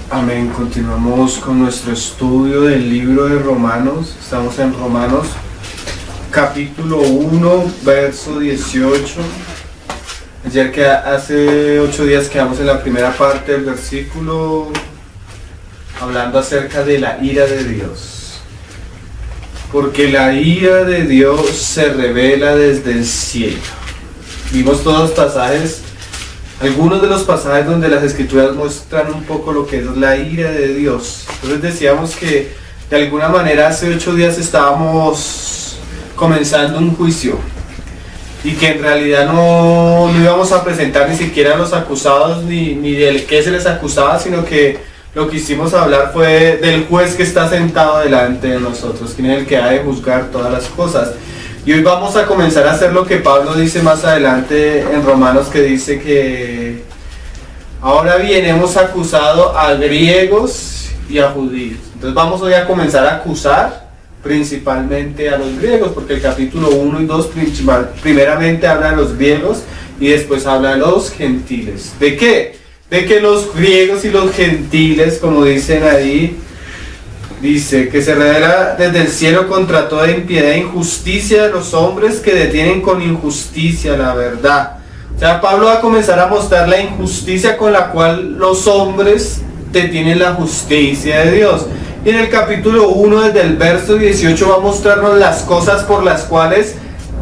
Amén. Continuamos con nuestro estudio del libro de Romanos. Estamos en Romanos capítulo 1, verso 18. Hace 8 días quedamos en la primera parte del versículo hablando acerca de la ira de Dios. Porque la ira de Dios se revela desde el cielo. Vimos todos los pasajes. Algunos de los pasajes donde las escrituras muestran un poco lo que es la ira de Dios. Entonces decíamos que de alguna manera hace 8 días estábamos comenzando un juicio y que en realidad no íbamos a presentar ni siquiera a los acusados ni del que se les acusaba, sino que lo que hicimos hablar fue del juez que está sentado delante de nosotros, quien es el que ha de juzgar todas las cosas. Y hoy vamos a comenzar a hacer lo que Pablo dice más adelante en Romanos, que dice que ahora bien hemos acusado a griegos y a judíos. Entonces vamos hoy a comenzar a acusar principalmente a los griegos, porque el capítulo 1 y 2 primeramente habla de los griegos y después habla de los gentiles. ¿De qué? De que los griegos y los gentiles, como dicen ahí, dice que se revela desde el cielo contra toda impiedad e injusticia de los hombres que detienen con injusticia la verdad. O sea, Pablo va a comenzar a mostrar la injusticia con la cual los hombres detienen la justicia de Dios. Y en el capítulo 1, desde el verso 18, va a mostrarnos las cosas por las cuales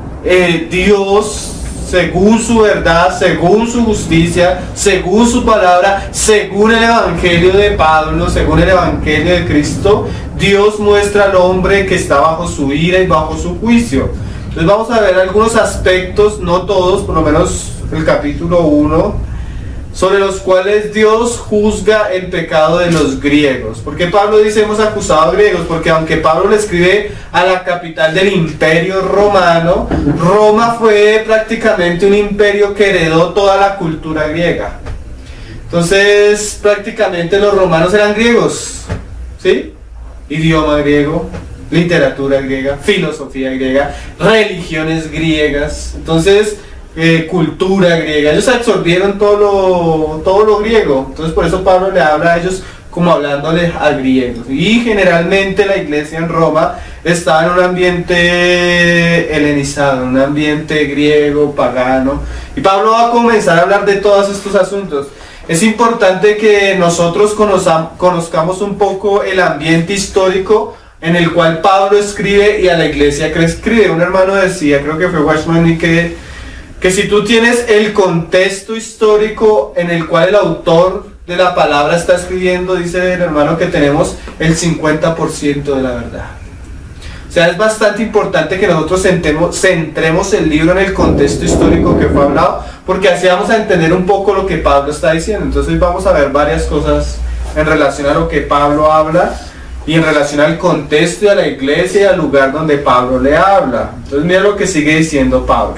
Dios, según su verdad, según su justicia, según su palabra, según el evangelio de Pablo, según el evangelio de Cristo, Dios muestra al hombre que está bajo su ira y bajo su juicio. Entonces vamos a ver algunos aspectos, no todos, por lo menos el capítulo 1, sobre los cuales Dios juzga el pecado de los griegos. ¿Por qué Pablo dice hemos acusado a griegos? Porque aunque Pablo le escribe a la capital del imperio romano, Roma fue prácticamente un imperio que heredó toda la cultura griega. Entonces prácticamente los romanos eran griegos, ¿sí? Idioma griego, literatura griega, filosofía griega, religiones griegas. Entonces cultura griega, ellos absorbieron todo lo griego. Entonces por eso Pablo le habla a ellos como hablándoles a griegos. Y generalmente la iglesia en Roma estaba en un ambiente helenizado, un ambiente griego, pagano. Y Pablo va a comenzar a hablar de todos estos asuntos. Es importante que nosotros conozcamos un poco el ambiente histórico en el cual Pablo escribe y a la iglesia que escribe. Un hermano decía, creo que fue Watchman, y que si tú tienes el contexto histórico en el cual el autor de la palabra está escribiendo, dice el hermano, que tenemos el 50% de la verdad. O sea, es bastante importante que nosotros centremos el libro en el contexto histórico que fue hablado, porque así vamos a entender un poco lo que Pablo está diciendo. Entonces vamos a ver varias cosas en relación a lo que Pablo habla y en relación al contexto y a la iglesia y al lugar donde Pablo le habla. Entonces mira lo que sigue diciendo Pablo.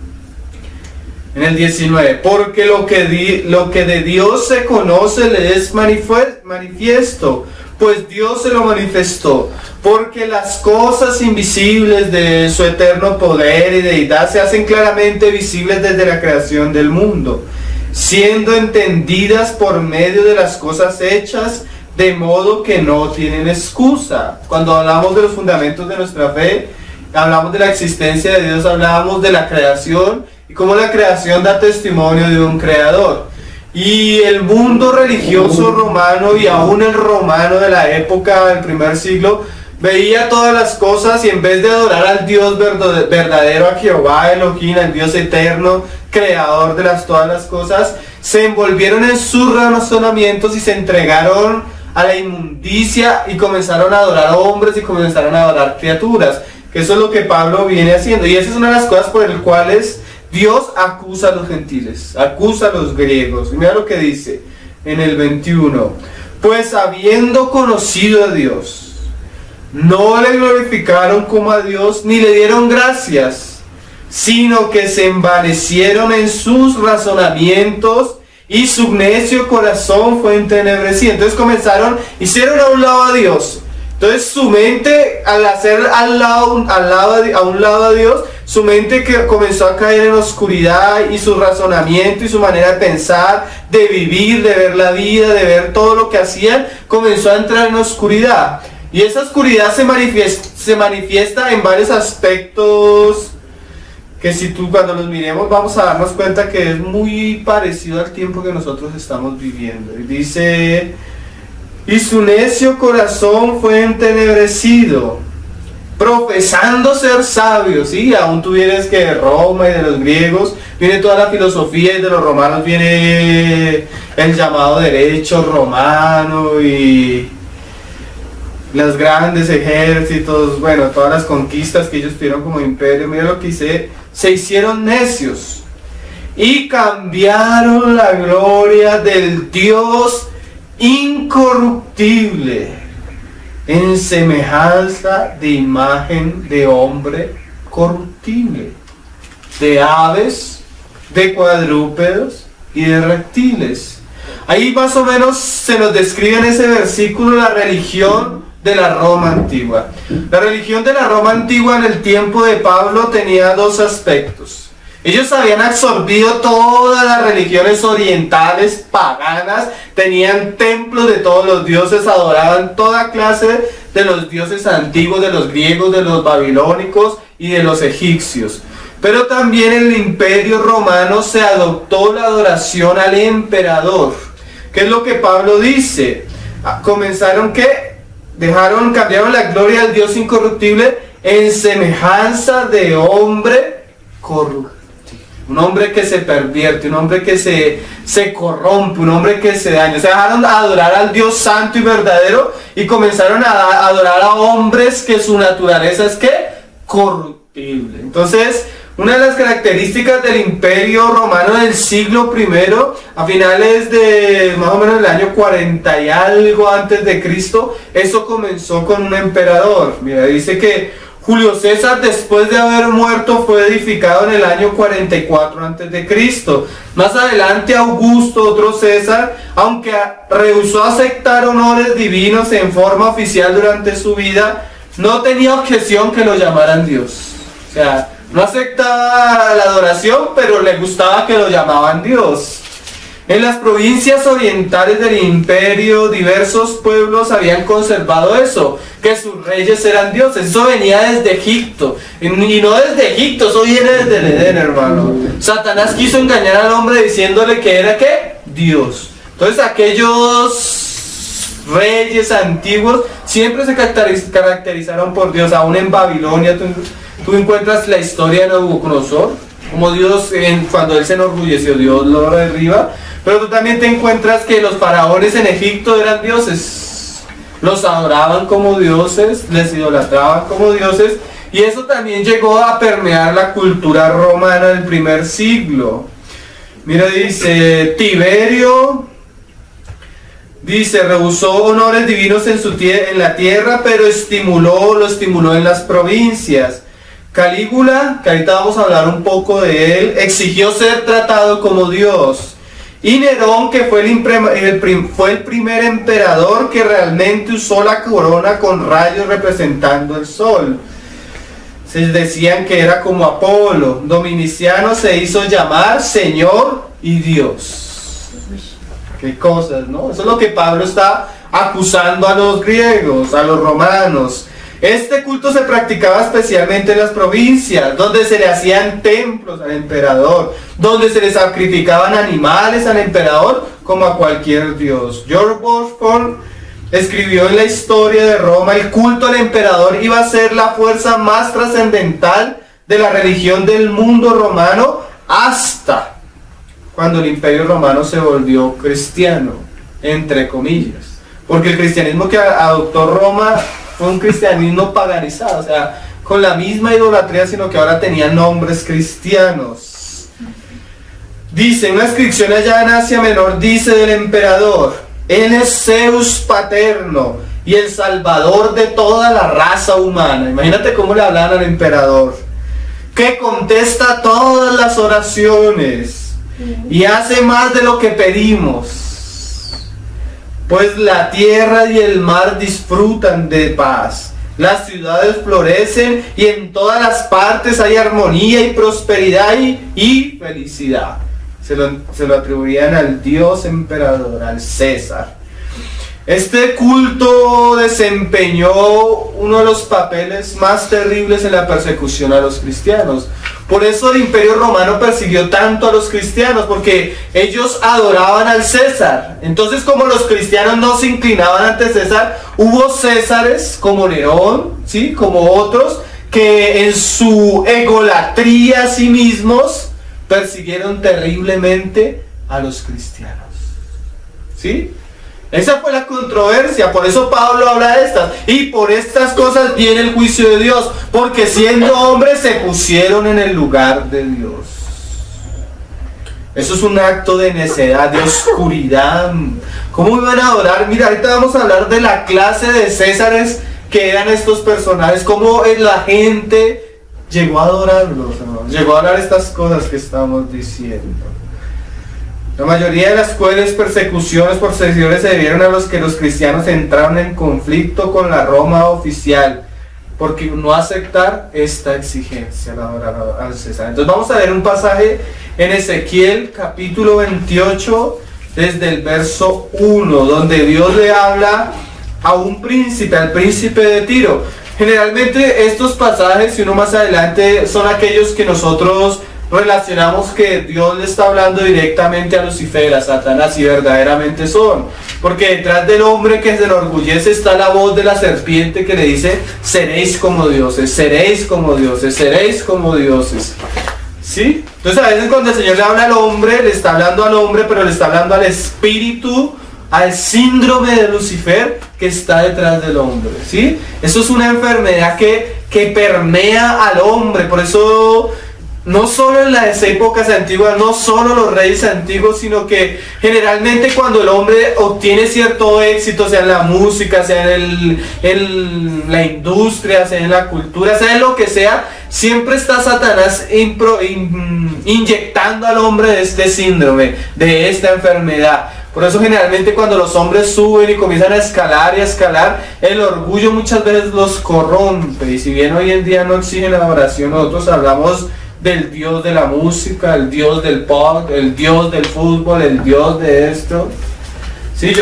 En el 19, porque lo que de Dios se conoce le es manifiesto, pues Dios se lo manifestó, porque las cosas invisibles de su eterno poder y deidad se hacen claramente visibles desde la creación del mundo, siendo entendidas por medio de las cosas hechas, de modo que no tienen excusa. Cuando hablamos de los fundamentos de nuestra fe, hablamos de la existencia de Dios, hablábamos de la creación, y cómo la creación da testimonio de un creador. Y el mundo religioso romano y aún el romano de la época del primer siglo veía todas las cosas y en vez de adorar al Dios verdadero, a Jehová Elohim, al Dios eterno, creador de todas las cosas, se envolvieron en sus razonamientos y se entregaron a la inmundicia y comenzaron a adorar a hombres y comenzaron a adorar criaturas. Que eso es lo que Pablo viene haciendo. Y esa es una de las cosas por las cuales Dios acusa a los gentiles, acusa a los griegos. Y mira lo que dice en el 21. Pues habiendo conocido a Dios, no le glorificaron como a Dios, ni le dieron gracias, sino que se envanecieron en sus razonamientos y su necio corazón fue entenebrecido. Entonces hicieron a un lado a Dios. Entonces su mente, al hacer a un lado a Dios, su mente que comenzó a caer en oscuridad y su razonamiento y su manera de pensar, de vivir, de ver la vida, de ver todo lo que hacían, comenzó a entrar en oscuridad. Y esa oscuridad se manifiesta en varios aspectos que si tú cuando los miremos vamos a darnos cuenta que es muy parecido al tiempo que nosotros estamos viviendo. Y dice, y su necio corazón fue entenebrecido, profesando ser sabios, ¿sí? Aún tú vienes que de Roma y de los griegos, viene toda la filosofía y de los romanos viene el llamado derecho romano y los grandes ejércitos, bueno, todas las conquistas que ellos tuvieron como imperio. Mira lo que dice, se hicieron necios y cambiaron la gloria del Dios incorruptible en semejanza de imagen de hombre corruptible, de aves, de cuadrúpedos y de reptiles. Ahí más o menos se nos describe en ese versículo la religión de la Roma antigua. La religión de la Roma antigua en el tiempo de Pablo tenía dos aspectos. Ellos habían absorbido todas las religiones orientales paganas, tenían templos de todos los dioses, adoraban toda clase de los dioses antiguos, de los griegos, de los babilónicos y de los egipcios. Pero también en el imperio romano se adoptó la adoración al emperador. ¿Qué es lo que Pablo dice? Comenzaron que cambiaron la gloria al Dios incorruptible en semejanza de hombre corruptible. Un hombre que se pervierte, un hombre que se corrompe, un hombre que se daña. Se dejaron adorar al Dios santo y verdadero y comenzaron a adorar a hombres que su naturaleza es ¿qué? Corruptible. Entonces, una de las características del imperio romano del siglo I, a finales de más o menos el año 40 y algo antes de Cristo, eso comenzó con un emperador. Mira, dice que Julio César, después de haber muerto, fue edificado en el año 44 a.C. Más adelante Augusto, otro César, aunque rehusó aceptar honores divinos en forma oficial durante su vida, no tenía objeción que lo llamaran Dios. O sea, no aceptaba la adoración, pero le gustaba que lo llamaban Dios. En las provincias orientales del imperio, diversos pueblos habían conservado eso, que sus reyes eran dioses. Eso venía desde Egipto, y no desde Egipto, eso viene desde el Edén, hermano. Satanás quiso engañar al hombre diciéndole que era, ¿qué? Dios. Entonces aquellos reyes antiguos siempre se caracterizaron por Dios. Aún en Babilonia tú encuentras la historia de Nabucodonosor, como Dios, cuando él se enorgulleció, Dios lo derriba. Pero tú también te encuentras que los faraones en Egipto eran dioses. Los adoraban como dioses, les idolatraban como dioses. Y eso también llegó a permear la cultura romana del primer siglo. Mira, dice, Tiberio, dice, rehusó honores divinos en la tierra, pero lo estimuló en las provincias. Calígula, que ahorita vamos a hablar un poco de él, exigió ser tratado como Dios. Y Nerón, que fue el primer emperador que realmente usó la corona con rayos representando el sol. Se decían que era como Apolo. Dominiciano se hizo llamar Señor y Dios. Qué cosas, ¿no? Eso es lo que Pablo está acusando a los griegos, a los romanos. Este culto se practicaba especialmente en las provincias, donde se le hacían templos al emperador, donde se le sacrificaban animales al emperador como a cualquier dios. George Bosford escribió en la historia de Roma, el culto al emperador iba a ser la fuerza más trascendental de la religión del mundo romano hasta cuando el imperio romano se volvió cristiano, entre comillas. Porque el cristianismo que adoptó Roma fue un cristianismo paganizado, o sea, con la misma idolatría, sino que ahora tenía nombres cristianos. Dice, una inscripción allá en Asia Menor dice del emperador, él es Zeus paterno y el salvador de toda la raza humana. Imagínate cómo le hablan al emperador, que contesta todas las oraciones y hace más de lo que pedimos. Pues la tierra y el mar disfrutan de paz. Las ciudades florecen y en todas las partes hay armonía y prosperidad y felicidad. Se lo atribuían al Dios emperador, al César. Este culto desempeñó uno de los papeles más terribles en la persecución a los cristianos. Por eso el Imperio Romano persiguió tanto a los cristianos, porque ellos adoraban al César. Entonces, como los cristianos no se inclinaban ante César, hubo césares como Nerón, ¿sí?, como otros, que en su egolatría a sí mismos persiguieron terriblemente a los cristianos. ¿Sí? Esa fue la controversia, por eso Pablo habla de estas. Y por estas cosas viene el juicio de Dios, porque siendo hombres se pusieron en el lugar de Dios. Eso es un acto de necedad, de oscuridad. ¿Cómo iban a adorar? Mira, ahorita vamos a hablar de la clase de césares que eran estos personajes, cómo la gente llegó a adorarlos, ¿no? Llegó a hablar estas cosas que estamos diciendo. La mayoría de las crueles persecuciones por seguidores se debieron a los que los cristianos entraron en conflicto con la Roma oficial, porque no aceptar esta exigencia, la adorar al César. Entonces vamos a ver un pasaje en Ezequiel capítulo 28, desde el verso 1, donde Dios le habla a un príncipe, al príncipe de Tiro. Generalmente estos pasajes, y uno más adelante, son aquellos que nosotros relacionamos que Dios le está hablando directamente a Lucifer, a Satanás, y verdaderamente son. Porque detrás del hombre que se enorgullece está la voz de la serpiente que le dice: seréis como dioses, seréis como dioses, seréis como dioses. ¿Sí? Entonces a veces cuando el Señor le habla al hombre, le está hablando al hombre, pero le está hablando al espíritu, al síndrome de Lucifer que está detrás del hombre. ¿Sí? Eso es una enfermedad que permea al hombre. Por eso no solo en las épocas antiguas, no solo los reyes antiguos, sino que generalmente cuando el hombre obtiene cierto éxito, sea en la música, sea en la industria, sea en la cultura, sea en lo que sea, siempre está Satanás inyectando al hombre de este síndrome, de esta enfermedad. Por eso generalmente cuando los hombres suben y comienzan a escalar, el orgullo muchas veces los corrompe. Y si bien hoy en día no exigen adoración, nosotros hablamos del Dios de la música, el Dios del pop, el Dios del fútbol, el Dios de esto. Sí,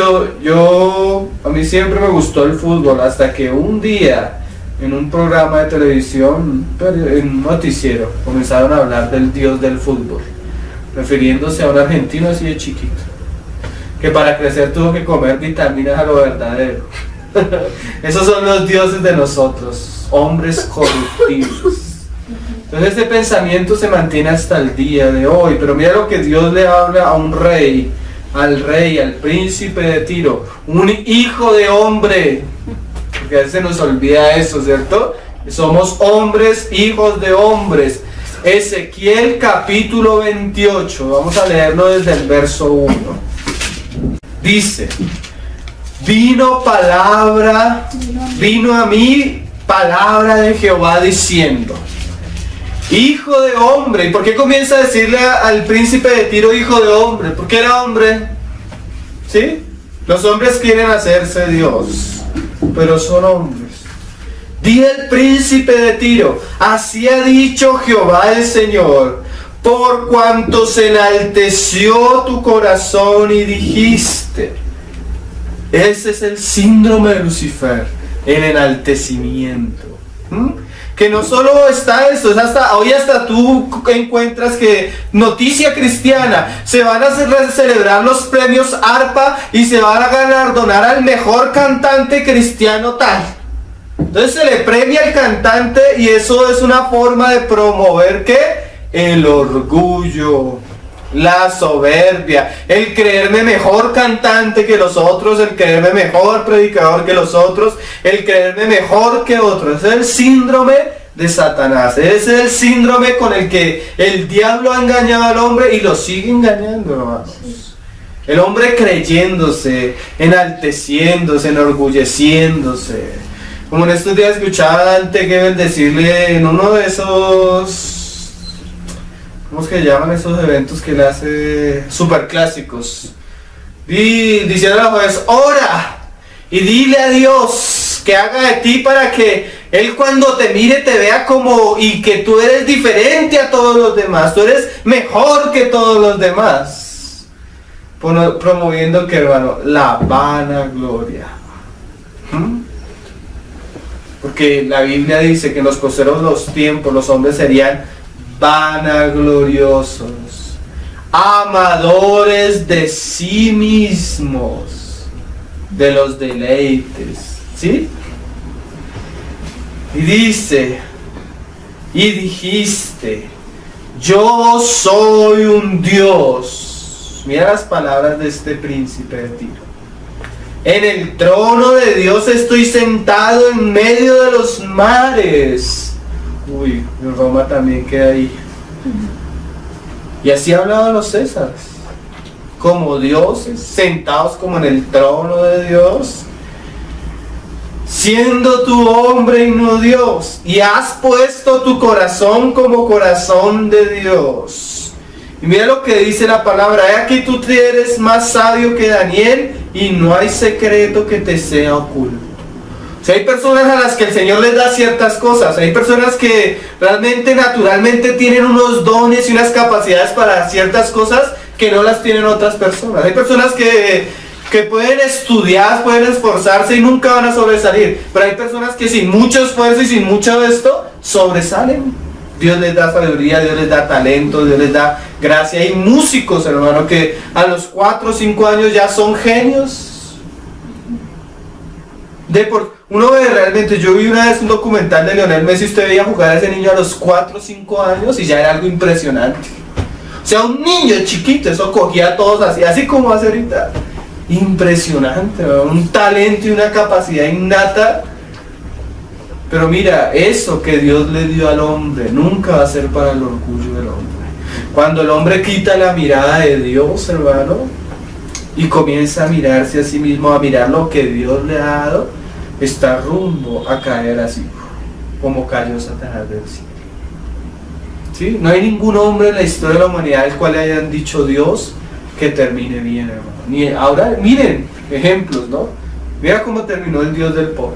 a mí siempre me gustó el fútbol, hasta que un día en un programa de televisión, en un noticiero, comenzaron a hablar del Dios del fútbol, refiriéndose a un argentino así de chiquito, que para crecer tuvo que comer vitaminas a lo verdadero. Esos son los dioses de nosotros, hombres corruptibles. Entonces este pensamiento se mantiene hasta el día de hoy. Pero mira lo que Dios le habla a un rey, al príncipe de Tiro, un hijo de hombre, porque a veces se nos olvida eso, ¿cierto? Somos hombres, hijos de hombres. Ezequiel capítulo 28, vamos a leerlo desde el verso 1. Dice: vino a mí palabra de Jehová diciendo: hijo de hombre. ¿Y por qué comienza a decirle al príncipe de Tiro hijo de hombre? Porque era hombre. ¿Sí? Los hombres quieren hacerse Dios, pero son hombres. Di el príncipe de Tiro: así ha dicho Jehová el Señor, por cuanto se enalteció tu corazón y dijiste. Ese es el síndrome de Lucifer, el enaltecimiento. Que no solo está esto, hoy hasta tú encuentras que noticia cristiana, se van a celebrar los premios ARPA y se van a galardonar al mejor cantante cristiano tal. Entonces se le premia al cantante, y eso es una forma de promover ¿qué? El orgullo, la soberbia, el creerme mejor cantante que los otros, el creerme mejor predicador que los otros, el creerme mejor que otros. Ese es el síndrome de Satanás. Ese es el síndrome con el que el diablo ha engañado al hombre y lo sigue engañando, hermanos. El hombre creyéndose, enalteciéndose, enorgulleciéndose. Como en estos días escuchaba a Dante Gebel decirle en uno de esos, ¿cómo es que llaman esos eventos que él hace? Superclásicos. Diciendo a la juez: ora y dile a Dios que haga de ti para que Él cuando te mire te vea como y que tú eres diferente a todos los demás, tú eres mejor que todos los demás. Promoviendo que, hermano, la vanagloria. Porque la Biblia dice que en los postreros tiempos los hombres serían vanagloriosos, amadores de sí mismos, de los deleites, ¿sí? Y dice, y dijiste, yo soy un Dios. Mira las palabras de este príncipe de Tiro. En el trono de Dios estoy sentado en medio de los mares. Uy, Roma también queda ahí. Y así hablaban los Césares, como dioses, sentados como en el trono de Dios, siendo tu hombre y no Dios, y has puesto tu corazón como corazón de Dios. Y mira lo que dice la palabra: he aquí tú eres más sabio que Daniel, y no hay secreto que te sea oculto. O sea, hay personas a las que el Señor les da ciertas cosas, hay personas que realmente naturalmente tienen unos dones y unas capacidades para ciertas cosas que no las tienen otras personas. Hay personas que pueden estudiar, pueden esforzarse y nunca van a sobresalir, pero hay personas que sin mucho esfuerzo y sin mucho de esto sobresalen. Dios les da sabiduría, Dios les da talento, Dios les da gracia. Hay músicos, hermano, que a los 4 o 5 años ya son genios. Uno ve realmente, yo vi una vez un documental de Lionel Messi, usted veía jugar a ese niño a los 4 o 5 años y ya era algo impresionante. O sea, un niño chiquito, eso cogía a todos así como hace ahorita. Impresionante, ¿no? Un talento y una capacidad innata. Pero mira, eso que Dios le dio al hombre nunca va a ser para el orgullo del hombre. Cuando el hombre quita la mirada de Dios, hermano, y comienza a mirarse a sí mismo, a mirar lo que Dios le ha dado, está rumbo a caer así, como cayó Satanás del cielo. ¿Sí? No hay ningún hombre en la historia de la humanidad al cual le hayan dicho Dios que termine bien, hermano. Ni ahora, miren, ejemplos, ¿no? Mira cómo terminó el Dios del pobre.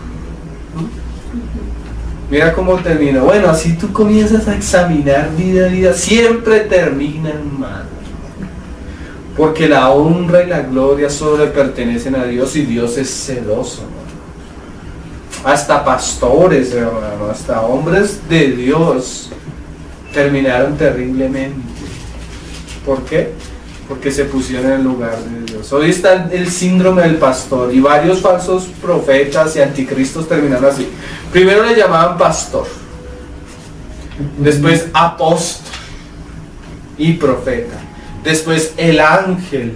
Mira cómo terminó. Bueno, así tú comienzas a examinar vida a vida, siempre terminan mal. Porque la honra y la gloria solo le pertenecen a Dios y Dios es celoso, ¿no? Hasta pastores, hermano, hasta hombres de Dios terminaron terriblemente. ¿Por qué? Porque se pusieron en el lugar de Dios. Hoy está el síndrome del pastor y varios falsos profetas y anticristos terminaron así. Primero le llamaban pastor, después apóstol y profeta, después el ángel,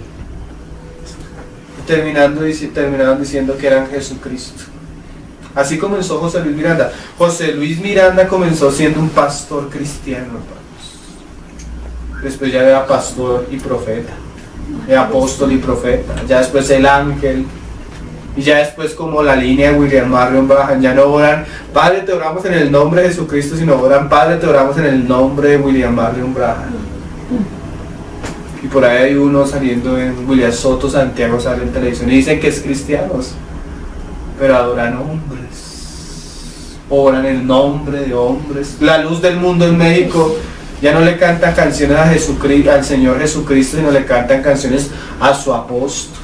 terminaron diciendo que eran Jesucristo. Así comenzó José Luis Miranda. José Luis Miranda comenzó siendo un pastor cristiano, hermanos. Después ya era pastor y profeta, apóstol y profeta, ya después el ángel. Y ya después, como la línea de William Marion Branham, ya no oran Padre te oramos en el nombre de Jesucristo, sino oran Padre te oramos en el nombre de William Marion Branham. Y por ahí hay uno saliendo en William Soto Santiago, sale en televisión y dicen que es cristianos, pero adoran hombres, oran en el nombre de hombres. La luz del mundo en México ya no le cantan canciones a Jesucristo, al Señor Jesucristo, sino le cantan canciones a su apóstol.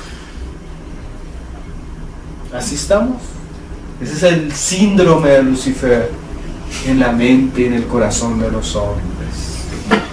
Así estamos. Ese es el síndrome de Lucifer en la mente y en el corazón de los hombres.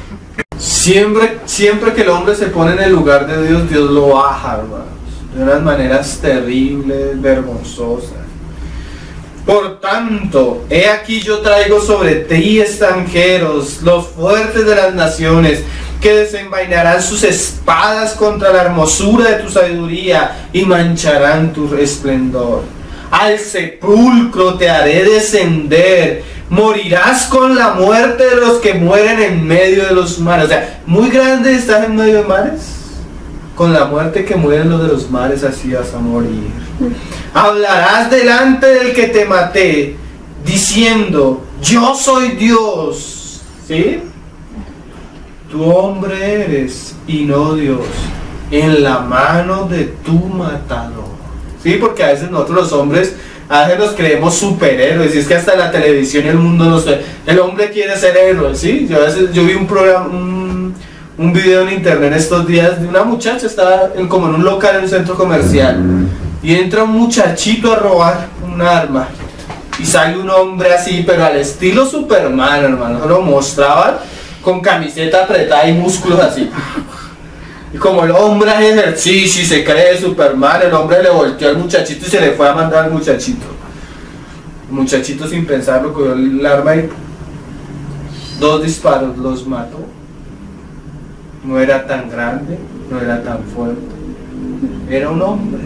Siempre que el hombre se pone en el lugar de Dios, Dios lo baja, hermanos, de unas maneras terribles, vergonzosas. Por tanto, he aquí yo traigo sobre ti extranjeros, los fuertes de las naciones, que desenvainarán sus espadas contra la hermosura de tu sabiduría y mancharán tu esplendor. Al sepulcro te haré descender, morirás con la muerte de los que mueren en medio de los mares. O sea, muy grande estás en medio de mares. Con la muerte que mueren los de los mares, así vas a morir. Hablarás delante del que te maté, diciendo, yo soy Dios. ¿Sí? Tu hombre eres y no Dios, en la mano de tu matador. Sí, porque a veces nosotros los hombres A veces nos creemos superhéroes, y es que hasta la televisión y el mundo el hombre quiere ser héroe, ¿sí? Yo vi un programa, un video en internet estos días de una muchacha, estaba como en un local en un centro comercial, y entra un muchachito a robar un arma, y sale un hombre así, pero al estilo Superman, hermano. Lo mostraban con camiseta apretada y músculos así. Y como el hombre hace ejercicio y se cree Superman, el hombre le volteó al muchachito y se le fue a mandar al muchachito. El muchachito, sin pensarlo, cogió el arma y 2 disparos, los mató. No era tan grande, no era tan fuerte, era un hombre.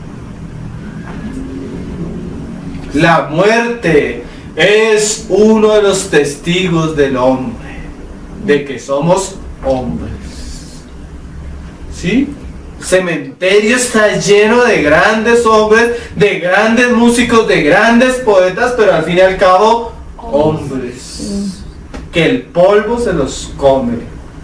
La muerte es uno de los testigos del hombre, de que somos hombres. ¿Sí? El cementerio está lleno de grandes hombres, de grandes músicos, de grandes poetas, pero al fin y al cabo, hombres. Que el polvo se los come.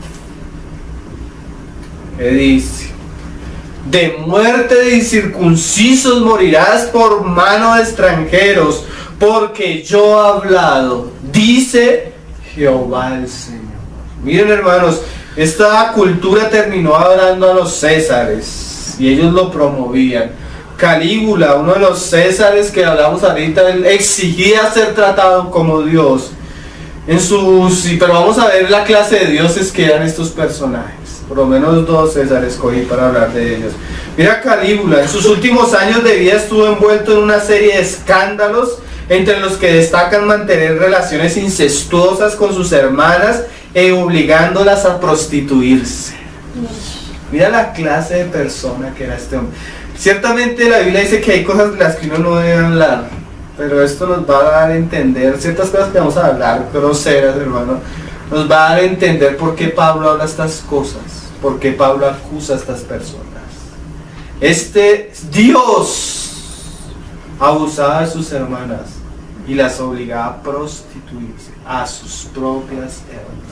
¿Qué dice? De muerte de incircuncisos morirás por mano de extranjeros, porque yo he hablado, dice Jehová el Señor. Miren, hermanos, esta cultura terminó adorando a los césares y ellos lo promovían. Calígula, uno de los césares que hablamos ahorita, él exigía ser tratado como Dios. Pero vamos a ver la clase de dioses que eran estos personajes. Por lo menos 2 césares escogí para hablar de ellos. Mira, Calígula, en sus últimos años de vida estuvo envuelto en una serie de escándalos, entre los que destacan mantener relaciones incestuosas con sus hermanas e obligándolas a prostituirse. Mira la clase de persona que era este hombre. Ciertamente la Biblia dice que hay cosas de las que uno no debe hablar, pero esto nos va a dar a entender ciertas cosas que vamos a hablar, groseras, hermano. Nos va a dar a entender por qué Pablo habla estas cosas, por qué Pablo acusa a estas personas. Este Dios abusaba de sus hermanas y las obligaba a prostituirse a sus propias hermanas.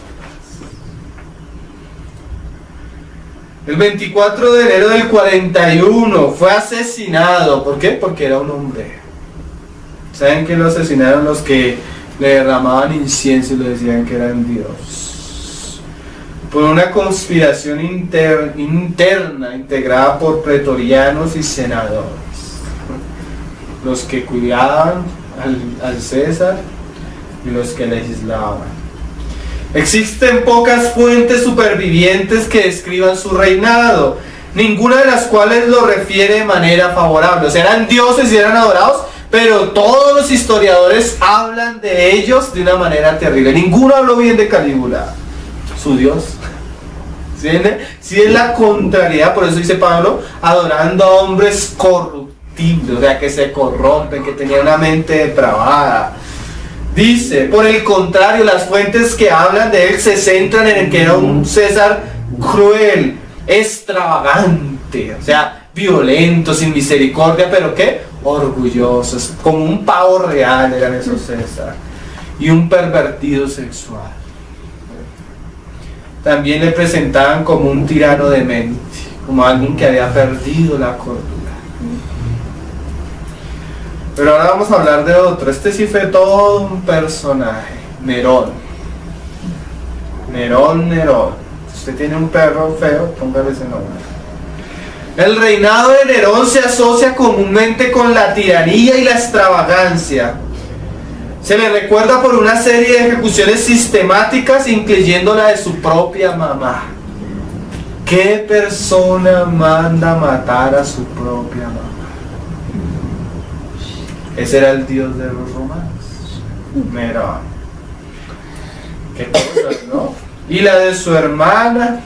El 24 de enero del 41 fue asesinado. ¿Por qué? Porque era un hombre. ¿Saben que lo asesinaron? Los que le derramaban incienso y le decían que eran Dios. Por una conspiración interna integrada por pretorianos y senadores. Los que cuidaban al César y los que legislaban. Existen pocas fuentes supervivientes que describan su reinado, ninguna de las cuales lo refiere de manera favorable. O sea, eran dioses y eran adorados, pero todos los historiadores hablan de ellos de una manera terrible. Ninguno habló bien de Calígula, su dios. ¿Sí es la contrariedad? Por eso dice Pablo, adorando a hombres corruptibles, o sea, que se corrompen, que tenían una mente depravada. Dice, por el contrario, las fuentes que hablan de él se centran en el que era un César cruel, extravagante, o sea, violento, sin misericordia, pero ¿qué? Orgullosos, como un pavo real eran esos César, y un pervertido sexual. También le presentaban como un tirano demente, como alguien que había perdido la cordura. Pero ahora vamos a hablar de otro. Este sí fue todo un personaje. Nerón. Nerón. Si usted tiene un perro feo, póngale ese nombre. El reinado de Nerón se asocia comúnmente con la tiranía y la extravagancia. Se le recuerda por una serie de ejecuciones sistemáticas, incluyendo la de su propia mamá. ¿Qué persona manda matar a su propia mamá? Ese era el dios de los romanos. Nerón. Qué cosas, ¿no? Y la de su hermana,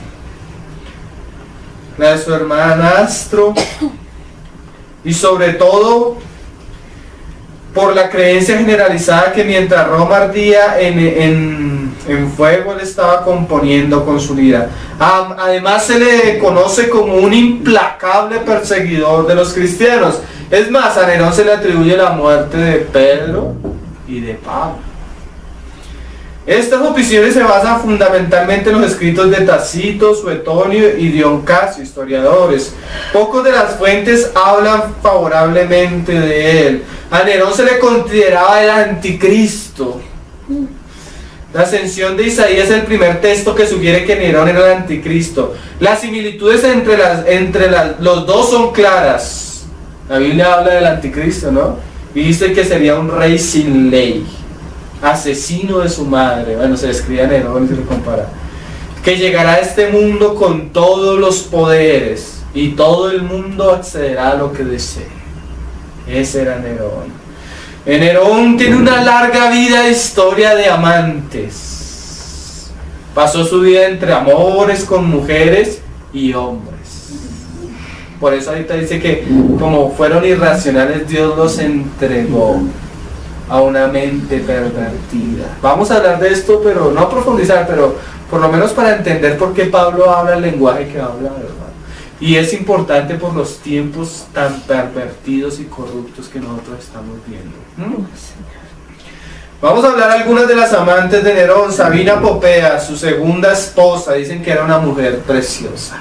la de su hermanastro, y sobre todo por la creencia generalizada que mientras Roma ardía en fuego, él estaba componiendo con su ira. Además se le conoce como un implacable perseguidor de los cristianos. Es más, a Nerón se le atribuye la muerte de Pedro y de Pablo. Estas opiniones se basan fundamentalmente en los escritos de Tácito, Suetonio y Dion Casio, historiadores. Pocos de las fuentes hablan favorablemente de él. A Nerón se le consideraba el anticristo. La ascensión de Isaías es el primer texto que sugiere que Nerón era el anticristo. Las similitudes entre los dos son claras. La Biblia habla del anticristo, ¿no? Y dice que sería un rey sin ley, asesino de su madre. Bueno, se describe a Nerón y se le compara. Que llegará a este mundo con todos los poderes y todo el mundo accederá a lo que desee. Ese era Nerón. Nerón tiene una larga vida de historia de amantes. Pasó su vida entre amores con mujeres y hombres. Por eso ahorita dice que como fueron irracionales, Dios los entregó a una mente pervertida. Vamos a hablar de esto, pero no profundizar, pero por lo menos para entender por qué Pablo habla el lenguaje que habla, ¿verdad? Y es importante por los tiempos tan pervertidos y corruptos que nosotros estamos viendo. Vamos a hablar algunas de las amantes de Nerón. Sabina Popea, su segunda esposa, dicen que era una mujer preciosa.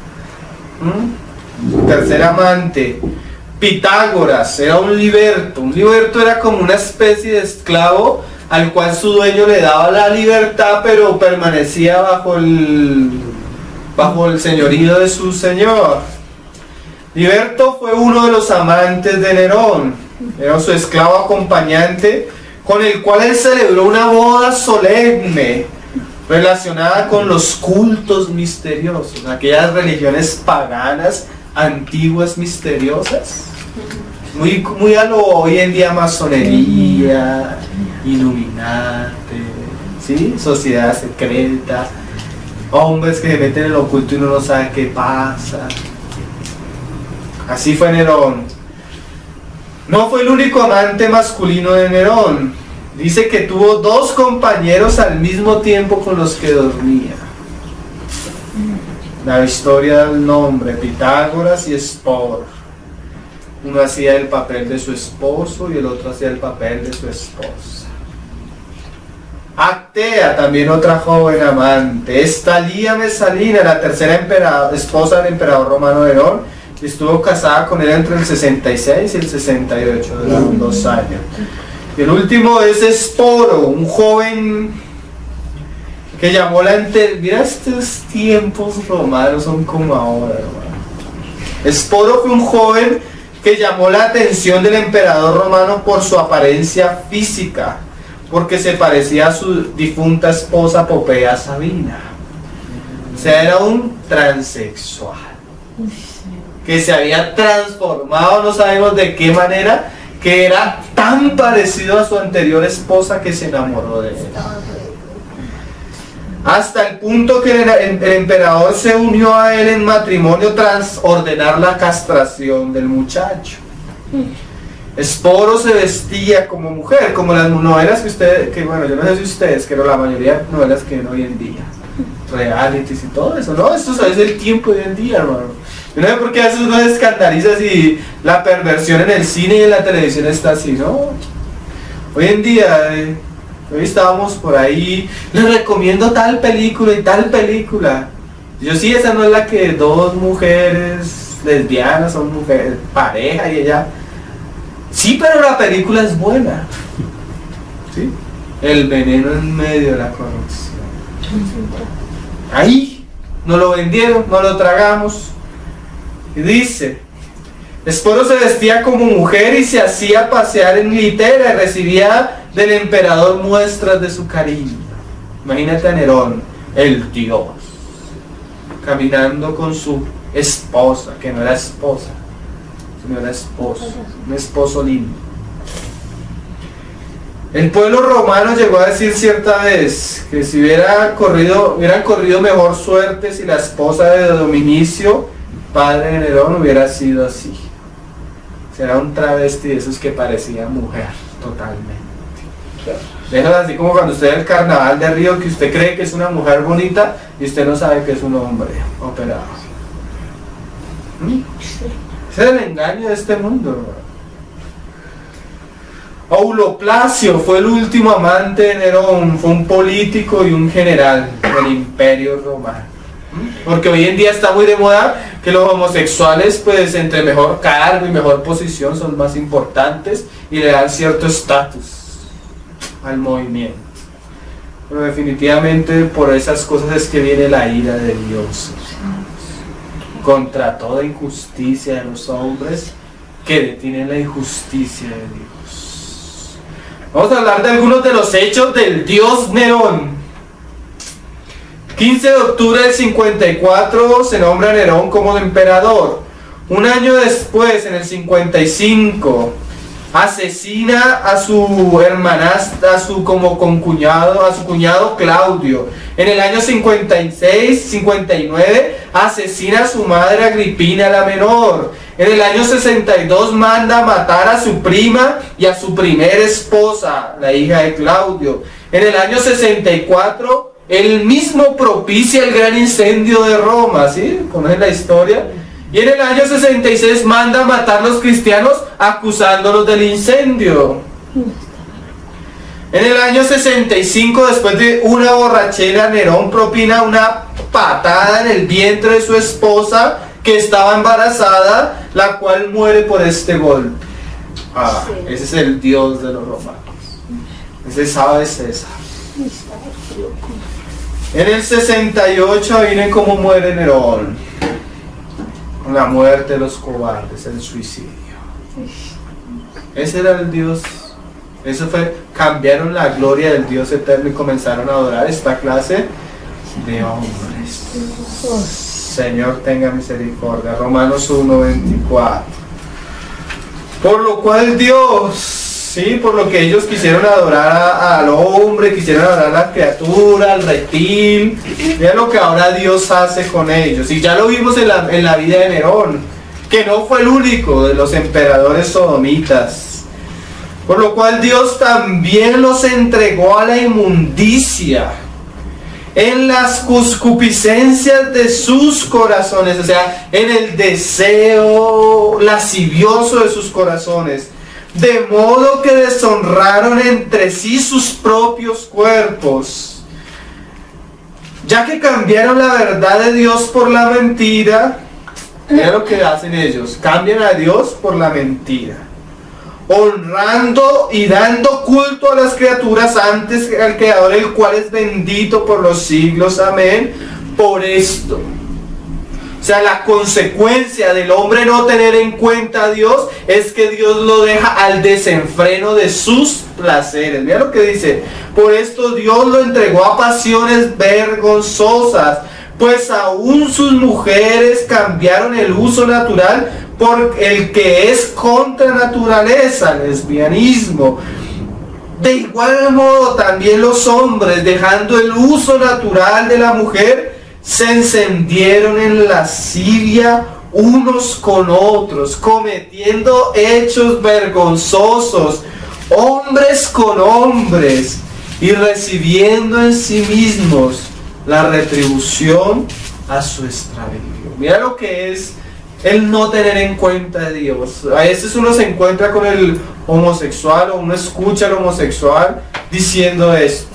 Su tercera amante, Pitágoras, era un liberto. Un liberto era como una especie de esclavo al cual su dueño le daba la libertad, pero permanecía bajo el señorío de su señor. Liberto fue uno de los amantes de Nerón. Era su esclavo acompañante, con el cual él celebró una boda solemne relacionada con los cultos misteriosos, aquellas religiones paganas antiguas misteriosas, muy a lo hoy en día, masonería, Illuminati, ¿sí? Sociedad secreta, hombres que se meten en lo oculto y uno no sabe qué pasa. Así fue Nerón. No fue el único amante masculino de Nerón. Dice que tuvo 2 compañeros al mismo tiempo con los que dormía. La historia del nombre, Pitágoras y Esporo. Uno hacía el papel de su esposo y el otro hacía el papel de su esposa. Actea, también otra joven amante. Estalía Mesalina, la tercera esposa del emperador romano Nerón, estuvo casada con él entre el 66 y el 68, duraron 2 años. Y el último es Esporo, un joven que llamó mira, estos tiempos romanos son como ahora, hermano. Esporo fue un joven que llamó la atención del emperador romano por su apariencia física, porque se parecía a su difunta esposa Popea Sabina. O sea, era un transexual que se había transformado, no sabemos de qué manera, que era tan parecido a su anterior esposa que se enamoró de él. Hasta el punto que el emperador se unió a él en matrimonio tras ordenar la castración del muchacho. Esporo se vestía como mujer, como las novelas bueno, yo no sé si ustedes, pero la mayoría de novelas que ven hoy en día, realities y todo eso, no, esto es el tiempo de hoy en día, hermano. Yo no sé por qué a veces uno se escandaliza si la perversión en el cine y en la televisión está así, ¿no? Hoy en día, hoy estábamos por ahí, les recomiendo tal película y tal película. Yo sí, esa no es la que 2 mujeres lesbianas son mujeres, pareja y ella. Sí, pero la película es buena. ¿Sí? El veneno en medio de la corrupción. Ahí, nos lo vendieron, nos lo tragamos. Y dice, Esporo se vestía como mujer y se hacía pasear en litera y recibía del emperador muestras de su cariño. Imagínate a Nerón, el dios, caminando con su esposa, que no era esposa, sino era esposo, un esposo lindo. El pueblo romano llegó a decir cierta vez que si hubieran corrido mejor suerte si la esposa de Dominicio, padre de Nerón, hubiera sido así. Será un travesti de esos que parecía mujer totalmente. Eso es así como cuando usted ve el carnaval de Río, que usted cree que es una mujer bonita y usted no sabe que es un hombre operado. Ese es el engaño de este mundo, hermano. Aulo Placio fue el último amante de Nerón, fue un político y un general del Imperio Romano. Porque hoy en día está muy de moda que los homosexuales, pues entre mejor cargo y mejor posición, son más importantes y le dan cierto estatus al movimiento. Pero definitivamente por esas cosas es que viene la ira de Dios contra toda injusticia de los hombres que detienen la injusticia de Dios. Vamos a hablar de algunos de los hechos del dios Nerón. 15 de octubre del 54 se nombra Nerón como emperador. Un año después, en el 55, asesina a su hermanastra, a su cuñado Claudio. En el año 56-59 asesina a su madre Agripina la menor. En el año 62 manda a matar a su prima y a su primera esposa, la hija de Claudio. En el año 64 él mismo propicia el gran incendio de Roma, ¿sí? ¿Conocen la historia? Y en el año 66 manda a matar a los cristianos acusándolos del incendio. En el año 65, después de una borrachera, Nerón propina una patada en el vientre de su esposa que estaba embarazada, la cual muere por este golpe. Ese es el dios de los romanos. Ese sabe César. En el 68 viene cómo muere Nerón. La muerte de los cobardes, el suicidio. Ese era el Dios. Eso fue, cambiaron la gloria del Dios eterno y comenzaron a adorar esta clase de hombres. Señor, tenga misericordia. Romanos 1:24. Por lo cual Dios, sí, por lo que ellos quisieron adorar al hombre, quisieron adorar a la criatura, al reptil. Mira lo que ahora Dios hace con ellos. Y ya lo vimos en la vida de Nerón, que no fue el único de los emperadores sodomitas. Por lo cual Dios también los entregó a la inmundicia en las concupiscencias de sus corazones, o sea, en el deseo lascivioso de sus corazones, de modo que deshonraron entre sí sus propios cuerpos, ya que cambiaron la verdad de Dios por la mentira. Mira lo que hacen ellos, cambian a Dios por la mentira, honrando y dando culto a las criaturas antes que al Creador, el cual es bendito por los siglos. Amén. Por esto, o sea, la consecuencia del hombre no tener en cuenta a Dios es que Dios lo deja al desenfreno de sus placeres. Mira lo que dice: por esto Dios lo entregó a pasiones vergonzosas, pues aún sus mujeres cambiaron el uso natural por el que es contra naturaleza, el lesbianismo. De igual modo también los hombres, dejando el uso natural de la mujer, se encendieron en lascivia unos con otros, cometiendo hechos vergonzosos, hombres con hombres, y recibiendo en sí mismos la retribución a su extravío. Mira lo que es el no tener en cuenta a Dios. A veces uno se encuentra con el homosexual, o uno escucha al homosexual diciendo esto: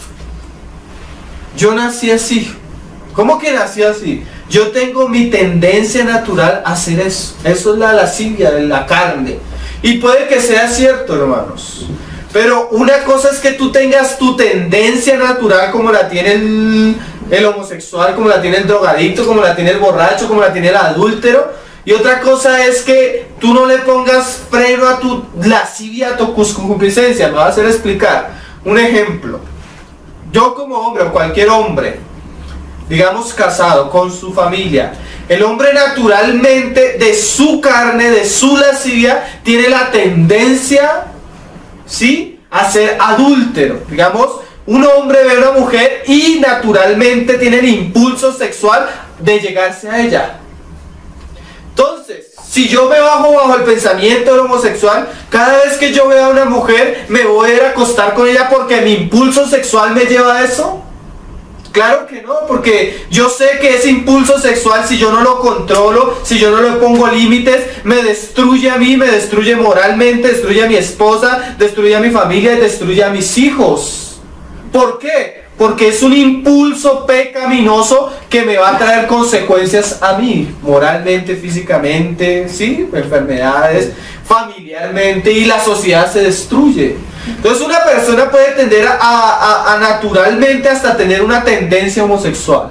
yo nací así. ¿Cómo que nací así? Yo tengo mi tendencia natural a hacer eso. Eso es la lascivia de la carne. Y puede que sea cierto, hermanos, pero una cosa es que tú tengas tu tendencia natural, como la tiene el homosexual, como la tiene el drogadicto, como la tiene el borracho, como la tiene el adúltero. Y otra cosa es que tú no le pongas freno a tu lascivia, a tu concupiscencia. Me voy a hacer explicar. Un ejemplo. Yo como hombre, o cualquier hombre, digamos casado, con su familia, el hombre naturalmente, de su carne, de su lascivia, tiene la tendencia, ¿sí?, a ser adúltero. Digamos, un hombre ve a una mujer y naturalmente tiene el impulso sexual de llegarse a ella. Entonces, si yo me bajo el pensamiento del homosexual, cada vez que yo veo a una mujer, me voy a ir a acostar con ella porque mi impulso sexual me lleva a eso. Claro que no, porque yo sé que ese impulso sexual, si yo no lo controlo, si yo no le pongo límites, me destruye a mí, me destruye moralmente, destruye a mi esposa, destruye a mi familia y destruye a mis hijos. ¿Por qué? Porque es un impulso pecaminoso que me va a traer consecuencias a mí, moralmente, físicamente, ¿sí? Enfermedades, familiarmente, y la sociedad se destruye. Entonces una persona puede tender a naturalmente hasta tener una tendencia homosexual.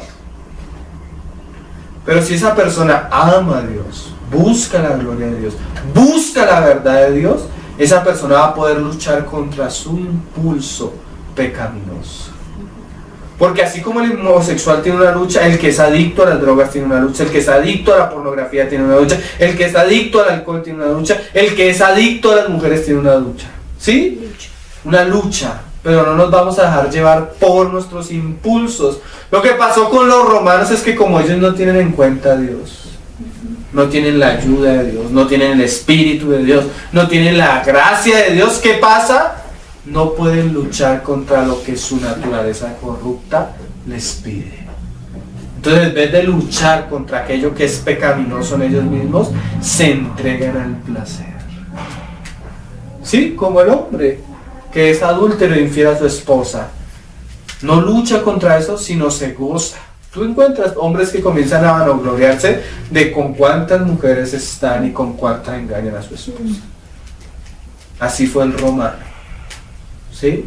Pero si esa persona ama a Dios, busca la gloria de Dios, busca la verdad de Dios, esa persona va a poder luchar contra su impulso pecaminoso. Porque así como el homosexual tiene una lucha, el que es adicto a las drogas tiene una lucha, el que es adicto a la pornografía tiene una lucha, el que es adicto al alcohol tiene una lucha, el que es adicto a las mujeres tiene una lucha. ¿Sí? Una lucha. Pero no nos vamos a dejar llevar por nuestros impulsos. Lo que pasó con los romanos es que como ellos no tienen en cuenta a Dios, no tienen la ayuda de Dios, no tienen el Espíritu de Dios, no tienen la gracia de Dios, ¿qué pasa? No pueden luchar contra lo que su naturaleza corrupta les pide. Entonces, en vez de luchar contra aquello que es pecaminoso en ellos mismos, se entregan al placer. ¿Sí? Como el hombre que es adúltero e infiel a su esposa. No lucha contra eso, sino se goza. Tú encuentras hombres que comienzan a vanagloriarse de con cuántas mujeres están y con cuántas engañan a su esposa. Así fue el romano. ¿Sí?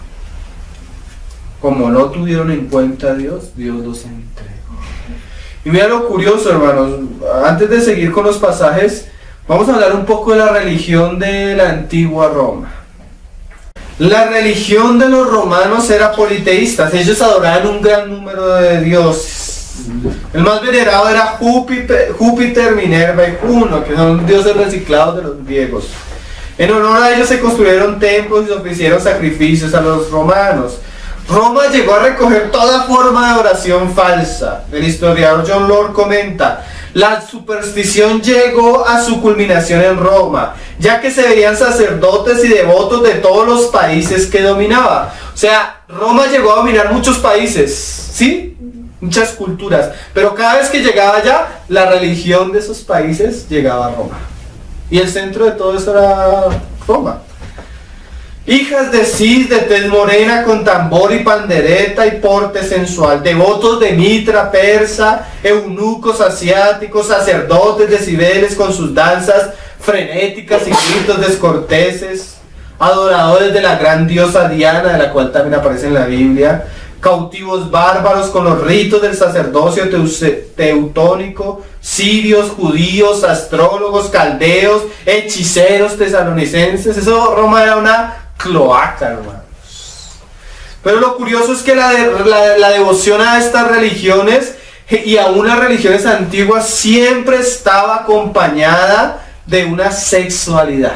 Como no tuvieron en cuenta a Dios, Dios los entregó. Y mira lo curioso, hermanos, antes de seguir con los pasajes, vamos a hablar un poco de la religión de la antigua Roma. La religión de los romanos era politeísta, ellos adoraban un gran número de dioses. El más venerado era Júpiter, Minerva y Juno, que son dioses reciclados de los griegos. En honor a ellos se construyeron templos y se ofrecieron sacrificios a los romanos. Roma llegó a recoger toda forma de oración falsa. El historiador John Lord comenta: la superstición llegó a su culminación en Roma, ya que se veían sacerdotes y devotos de todos los países que dominaba. O sea, Roma llegó a dominar muchos países, ¿sí? Muchas culturas. Pero cada vez que llegaba allá, la religión de esos países llegaba a Roma. Y el centro de todo eso era Roma. Hijas de Cis, de tez morena, con tambor y pandereta y porte sensual, devotos de Mitra persa, eunucos asiáticos, sacerdotes de Cibeles con sus danzas frenéticas y gritos descorteses, adoradores de la gran diosa Diana, de la cual también aparece en la Biblia, cautivos bárbaros con los ritos del sacerdocio teutónico, sirios, judíos, astrólogos, caldeos, hechiceros tesalonicenses. Eso, Roma era una cloaca, hermanos. Pero lo curioso es que la devoción a estas religiones y aún las religiones antiguas siempre estaba acompañada de una sexualidad.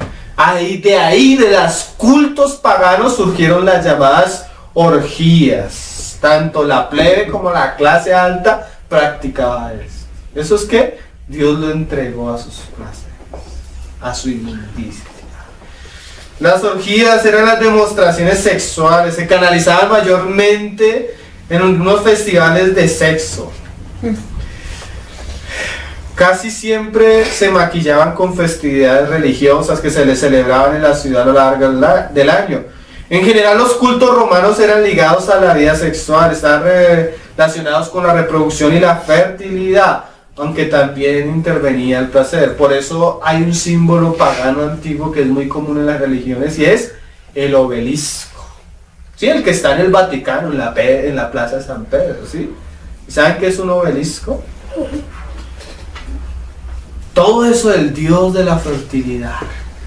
De los cultos paganos surgieron las llamadas orgías. Tanto la plebe como la clase alta practicaba eso. Eso es que Dios lo entregó a sus placeres, a su inmundicia. Las orgías eran las demostraciones sexuales, se canalizaban mayormente en unos festivales de sexo. Casi siempre se maquillaban con festividades religiosas que se les celebraban en la ciudad a lo largo del año. En general, los cultos romanos eran ligados a la vida sexual, estaban relacionados con la reproducción y la fertilidad, aunque también intervenía el placer. Por eso hay un símbolo pagano antiguo que es muy común en las religiones y es el obelisco. ¿Sí? El que está en el Vaticano, en la Plaza de San Pedro. ¿Sí? ¿Saben qué es un obelisco? Todo eso del dios de la fertilidad.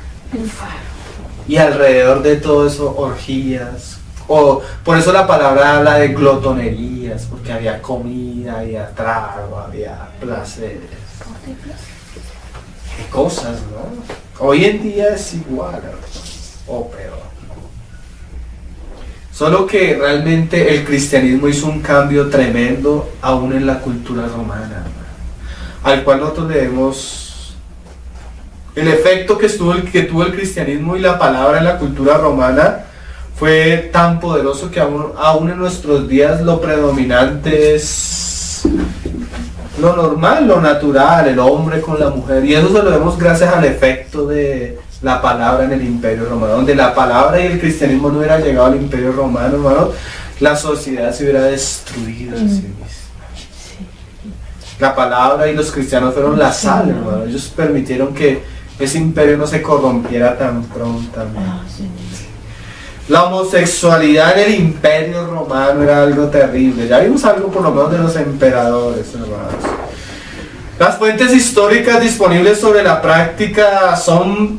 Y alrededor de todo eso, orgías. Por eso la palabra habla de glotonerías, porque había comida, había trago, había placeres. Qué cosas, ¿no? Hoy en día es igual, o peor. Solo que realmente el cristianismo hizo un cambio tremendo aún en la cultura romana, al cual nosotros debemos el efecto que tuvo el cristianismo y la palabra en la cultura romana. fue tan poderoso que aún en nuestros días lo predominante es lo normal, lo natural, el hombre con la mujer. Y eso se lo vemos gracias al efecto de la palabra en el Imperio Romano. Donde la palabra y el cristianismo no hubiera llegado al Imperio Romano, hermano, la sociedad se hubiera destruido en sí misma. La palabra y los cristianos fueron la sal, hermano. Ellos permitieron que ese imperio no se corrompiera tan prontamente. La homosexualidad en el Imperio Romano era algo terrible. Ya vimos algo por lo menos de los emperadores, hermanos. Las fuentes históricas disponibles sobre la práctica son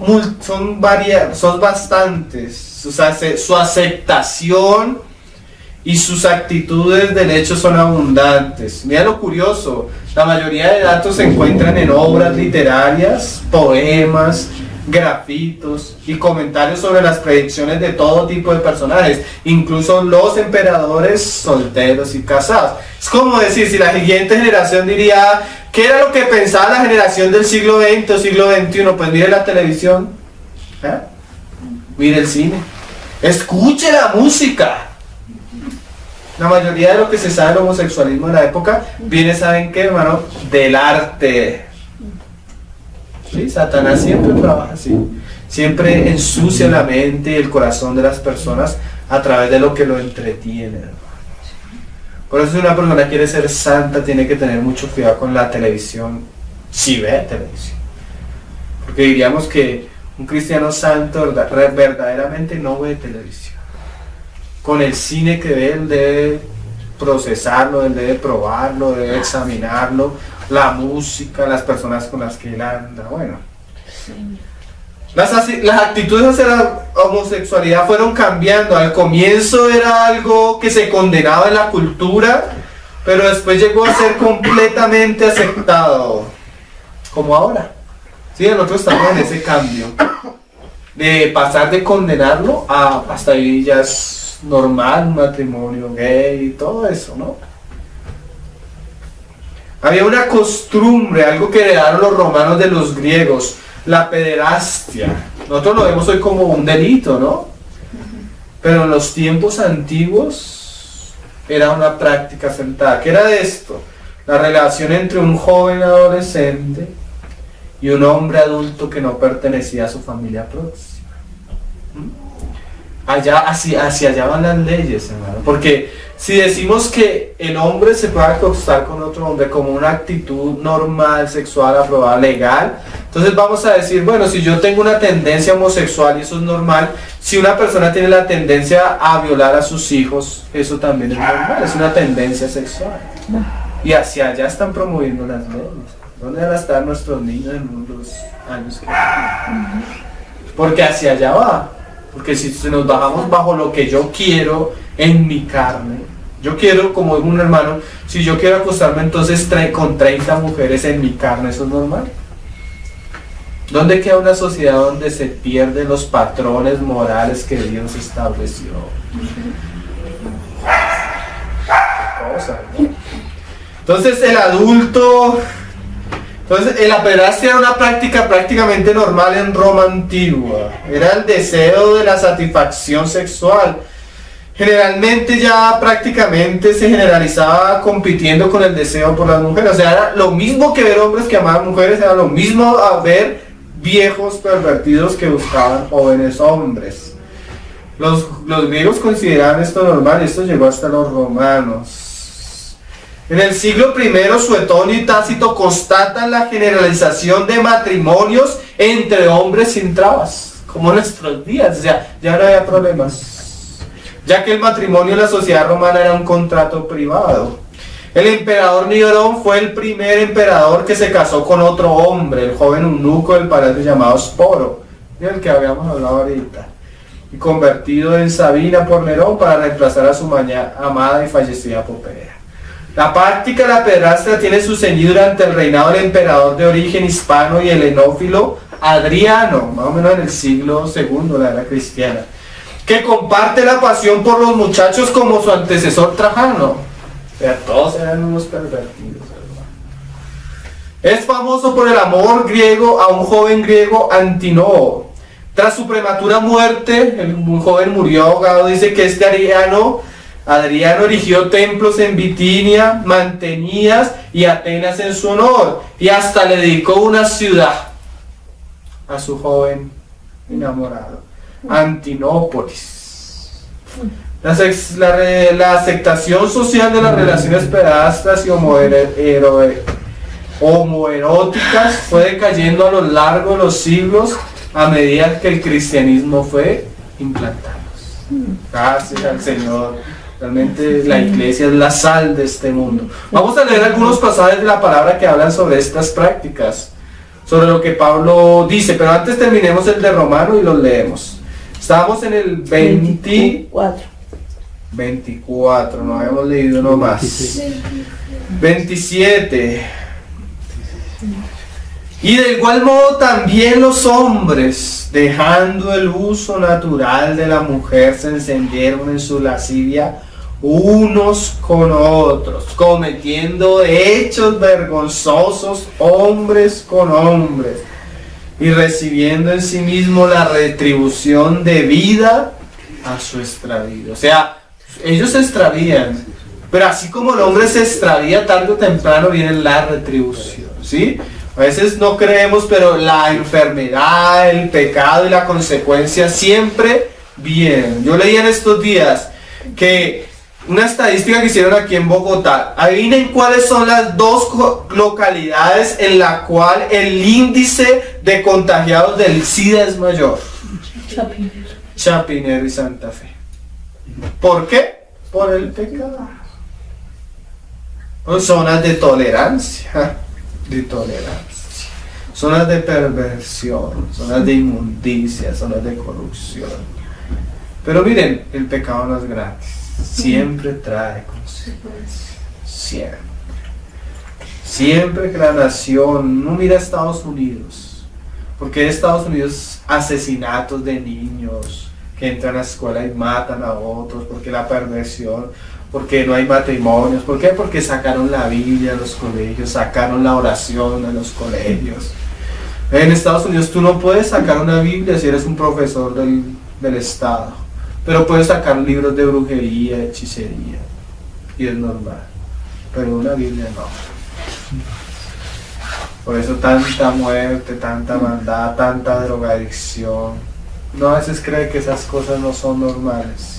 bastantes. O sea, su aceptación y sus actitudes del hecho son abundantes. Mira lo curioso, la mayoría de datos se encuentran en obras literarias, poemas, grafitos y comentarios sobre las predicciones de todo tipo de personajes, incluso los emperadores solteros y casados. Es como decir, si la siguiente generación diría, ¿qué era lo que pensaba la generación del siglo XX o siglo XXI? Pues mire la televisión, mire el cine, escuche la música. La mayoría de lo que se sabe del homosexualismo de la época viene, ¿saben qué, hermano? Del arte. ¿Sí? Satanás siempre trabaja así. Siempre ensucia la mente y el corazón de las personas a través de lo que lo entretiene, hermano. Por eso si una persona quiere ser santa, tiene que tener mucho cuidado con la televisión, si ve televisión. Porque diríamos que un cristiano santo verdaderamente no ve televisión. Con el cine que ve, él debe procesarlo, él debe probarlo, debe examinarlo, la música, las personas con las que él anda, bueno. Las actitudes hacia la homosexualidad fueron cambiando. Al comienzo era algo que se condenaba en la cultura, pero después llegó a ser completamente aceptado, como ahora. Sí, nosotros estamos en ese cambio, de pasar de condenarlo a hasta ahí ya es normal, un matrimonio gay y todo eso, ¿no? Había una costumbre, algo que heredaron los romanos de los griegos, la pederastia. Nosotros lo vemos hoy como un delito, ¿no? Pero en los tiempos antiguos era una práctica aceptada. ¿Qué era esto? La relación entre un joven adolescente y un hombre adulto que no pertenecía a su familia próxima. Hacia allá van las leyes, hermano. Porque si decimos que el hombre se puede acostar con otro hombre como una actitud normal, sexual, aprobada, legal, entonces vamos a decir, bueno, si yo tengo una tendencia homosexual y eso es normal, si una persona tiene la tendencia a violar a sus hijos, eso también es normal, es una tendencia sexual. Y hacia allá están promoviendo las leyes. ¿Dónde van a estar nuestros niños en unos años que vienen? Porque hacia allá va. Porque si nos bajamos bajo lo que yo quiero en mi carne, yo quiero, como un hermano, si yo quiero acostarme entonces con 30 mujeres en mi carne, ¿eso es normal? ¿Dónde queda una sociedad donde se pierden los patrones morales que Dios estableció? ¿Qué cosa, ¿no? Entonces el adulto... Entonces, la pederastia era una práctica prácticamente normal en Roma antigua. Era el deseo de la satisfacción sexual. Generalmente ya prácticamente se generalizaba compitiendo con el deseo por las mujeres. O sea, era lo mismo que ver hombres que amaban mujeres, era lo mismo a ver viejos pervertidos que buscaban jóvenes hombres. Los griegos consideraban esto normal y esto llegó hasta los romanos. En el siglo I, Suetonio y Tácito constatan la generalización de matrimonios entre hombres sin trabas, como en nuestros días. O sea, ya no había problemas, ya que el matrimonio en la sociedad romana era un contrato privado. El emperador Nerón fue el primer emperador que se casó con otro hombre, el joven eunuco del palacio llamado Sporo, del que habíamos hablado ahorita, y convertido en Sabina por Nerón para reemplazar a su amada y fallecida Popea. La práctica de la pederastia tiene su ceñido durante el reinado del emperador de origen hispano y helenófilo Adriano, más o menos en el siglo II, la era cristiana, que comparte la pasión por los muchachos como su antecesor Trajano. O sea, todos eran unos pervertidos, hermano. Es famoso por el amor griego a un joven griego Antinoo, Tras su prematura muerte, un joven murió ahogado. Dice que este Adriano erigió templos en Bitinia, Mantenías y Atenas en su honor, y hasta le dedicó una ciudad a su joven enamorado, Antinópolis. La aceptación social de las relaciones pedastas y homoeróticas fue decayendo a lo largo de los siglos a medida que el cristianismo fue implantado. Gracias al Señor. Realmente la iglesia es la sal de este mundo. Vamos a leer algunos pasajes de la palabra que hablan sobre estas prácticas, sobre lo que Pablo dice, pero antes terminemos el de Romano y los leemos. Estábamos en el 24, no habíamos leído uno más. 27. Y de igual modo también los hombres, dejando el uso natural de la mujer, se encendieron en su lascivia unos con otros, cometiendo hechos vergonzosos hombres con hombres, y recibiendo en sí mismo la retribución debida a su extravío. O sea, ellos se extravían, pero así como el hombre se extravía, tarde o temprano viene la retribución, ¿sí? A veces no creemos, pero la enfermedad, el pecado y la consecuencia siempre vienen. Yo leí en estos días que una estadística que hicieron aquí en Bogotá, adivinen cuáles son las dos localidades en la cual el índice de contagiados del SIDA es mayor. Chapinero y Santa Fe. ¿Por qué? Por el pecado. Son zonas de tolerancia. Zonas de perversión, zonas de inmundicia, zonas de corrupción. Pero miren, el pecado no es gratis, siempre trae consecuencias, siempre que la nación, no mira a Estados Unidos, porque en Estados Unidos asesinatos de niños que entran a la escuela y matan a otros, porque la perversión, porque no hay matrimonios. ¿Por qué? Porque sacaron la Biblia a los colegios, sacaron la oración a los colegios. En Estados Unidos tú no puedes sacar una Biblia si eres un profesor del Estado, pero puedes sacar libros de brujería, hechicería, y es normal, pero una Biblia no. Por eso tanta muerte, tanta maldad, tanta drogadicción. Uno a veces cree que esas cosas no son normales.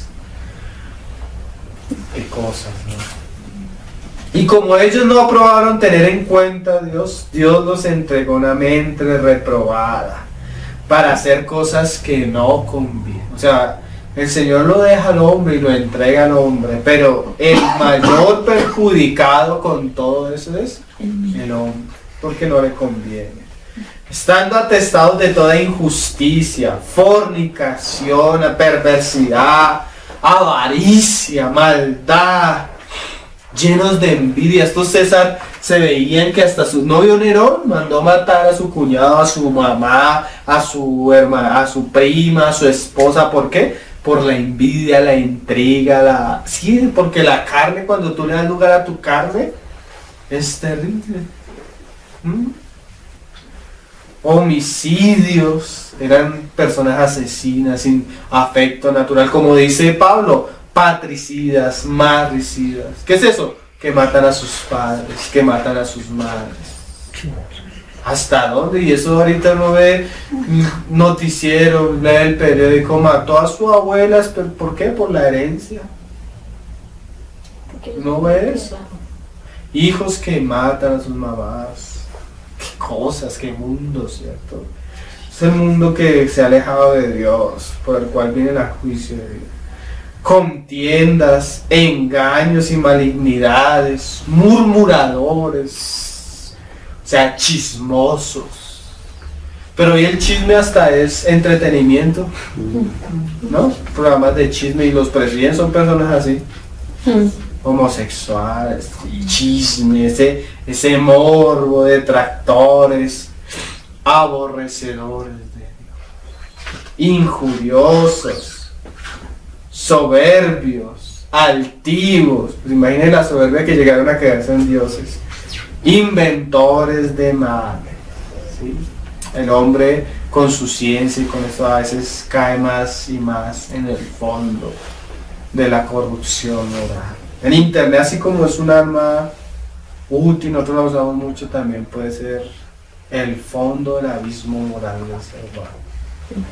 Qué cosas, ¿no? Y como ellos no aprobaron tener en cuenta a Dios, Dios los entregó una mente reprobada para hacer cosas que no convienen. O sea, el Señor lo deja al hombre y lo entrega al hombre, pero el mayor perjudicado con todo eso es el hombre, porque no le conviene. Estando atestados de toda injusticia, fornicación, perversidad, avaricia, maldad, llenos de envidia. Estos César se veían que hasta su novio Nerón mandó matar a su cuñado, a su mamá, a su hermana, a su prima, a su esposa. ¿Por qué? Por la envidia, la intriga, sí, porque la carne, cuando tú le das lugar a tu carne, es terrible. Homicidios, eran personas asesinas, sin afecto natural, como dice Pablo, patricidas, madricidas. ¿Qué es eso? Que matan a sus padres, que matan a sus madres. ¿Hasta dónde? Y eso ahorita uno ve noticiero, lee el periódico, mató a su abuela. ¿Por qué? Por la herencia. ¿No ve eso? Hijos que matan a sus mamás. Qué cosas, qué mundo, ¿cierto? Es el mundo que se ha alejado de Dios, por el cual viene el juicio de Dios. Contiendas, engaños y malignidades, murmuradores, o sea, chismosos. Pero hoy el chisme hasta es entretenimiento, ¿no? Programas de chisme, y los presidentes son personas así. Homosexuales, chisme, ese morbo, detractores, aborrecedores de Dios, injuriosos, soberbios, altivos. Pues imaginen la soberbia que llegaron a quedarse en dioses, inventores de males, ¿sí? El hombre con su ciencia y con esto a veces cae más y más en el fondo de la corrupción moral. El internet, así como es un arma útil, nosotros lo usamos mucho, también puede ser el fondo del abismo moral del ser humano.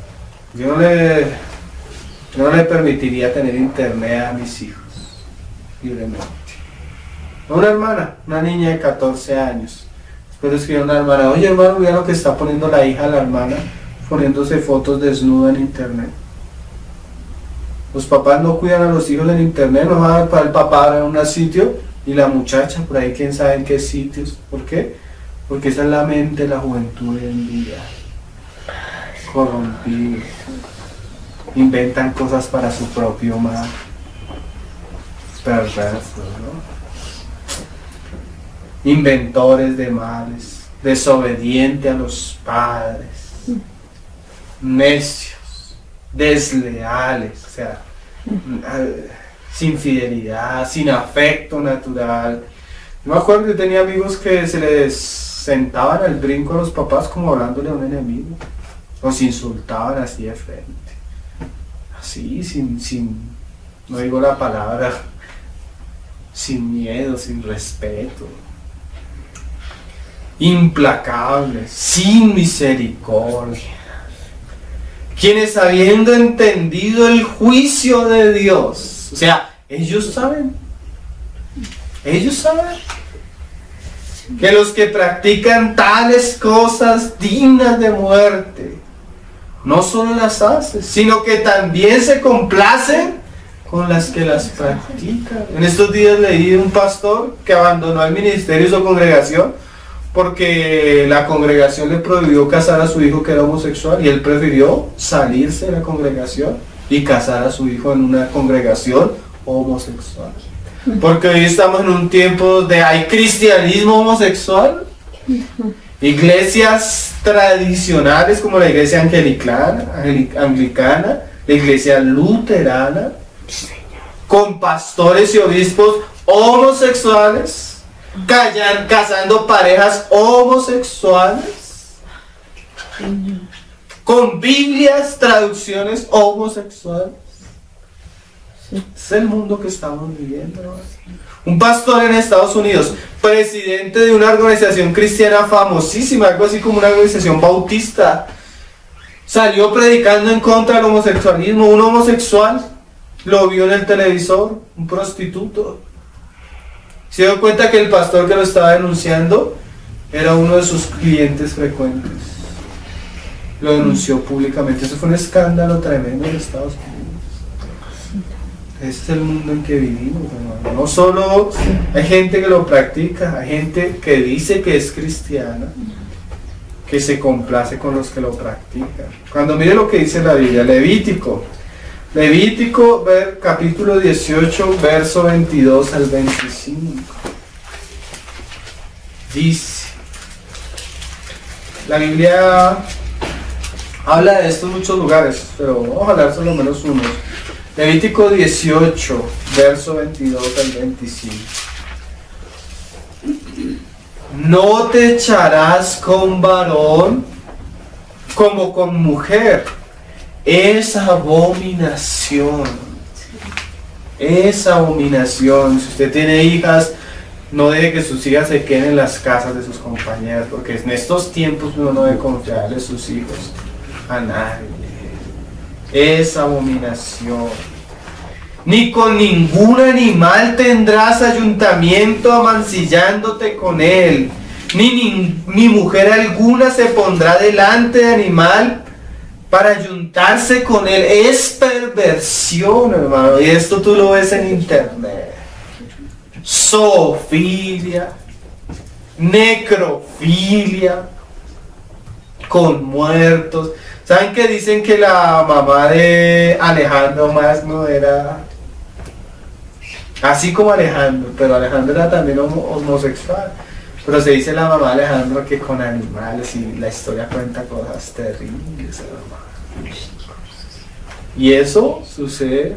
Yo no le permitiría tener internet a mis hijos libremente. Una hermana, una niña de 14 años, después escribió una hermana: oye hermano, mira lo que está poniendo la hija de la hermana, poniéndose fotos desnuda en internet. Los papás no cuidan a los hijos en internet, no van para el papá en un sitio y la muchacha por ahí quién sabe en qué sitios. ¿Por qué? Porque esa es la mente de la juventud hoy en día, corrompidos, inventan cosas para su propio mal, perversos, ¿no? Inventores de males, desobedientes a los padres, necios, desleales, o sea, sin fidelidad, sin afecto natural. Yo me acuerdo que tenía amigos que se les sentaban al brinco a los papás como hablándole a un enemigo, los insultaban así de frente, así, no digo la palabra, sin miedo, sin respeto, implacables, sin misericordia, quienes habiendo entendido el juicio de Dios, o sea, ellos saben que los que practican tales cosas dignas de muerte, no solo las hacen, sino que también se complacen con las que las practican. En estos días leí de un pastor que abandonó el ministerio y su congregación porque la congregación le prohibió casar a su hijo que era homosexual, y él prefirió salirse de la congregación y casar a su hijo en una congregación homosexual. Porque hoy estamos en un tiempo donde hay cristianismo homosexual, iglesias tradicionales como la iglesia anglicana, la iglesia luterana, con pastores y obispos homosexuales, casando parejas homosexuales, con Biblias, traducciones homosexuales. Es el mundo que estamos viviendo, ¿no? Un pastor en Estados Unidos, presidente de una organización cristiana famosísima, algo así como una organización bautista, salió predicando en contra del homosexualismo. Un homosexual lo vio en el televisor, un prostituto. Se dio cuenta que el pastor que lo estaba denunciando era uno de sus clientes frecuentes. Lo denunció públicamente. Eso fue un escándalo tremendo en Estados Unidos. Ese es el mundo en que vivimos, hermano. No solo hay gente que lo practica, hay gente que dice que es cristiana, que se complace con los que lo practican. Cuando mire lo que dice la Biblia, Levítico, capítulo 18, verso 22 al 25. Dice, la Biblia habla de esto en muchos lugares, pero vamos a hablar solo menos unos. Levítico 18, verso 22 al 25. No te echarás con varón como con mujer. Es abominación. Es abominación. Si usted tiene hijas, no deje que sus hijas se queden en las casas de sus compañeras, porque en estos tiempos uno no debe confiarle a sus hijos a nadie. Es abominación. Ni con ningún animal tendrás ayuntamiento amancillándote con él, ni mujer alguna se pondrá delante de animal para ayuntarse con él. Es perversión, hermano, y esto tú lo ves en internet. Zoofilia, necrofilia, con muertos. ¿Saben que dicen que la mamá de Alejandro Magno era así como Alejandro, pero Alejandro era también homosexual? Pero se dice la mamá de Alejandro que con animales, y la historia cuenta cosas terribles, hermano. Y eso sucede.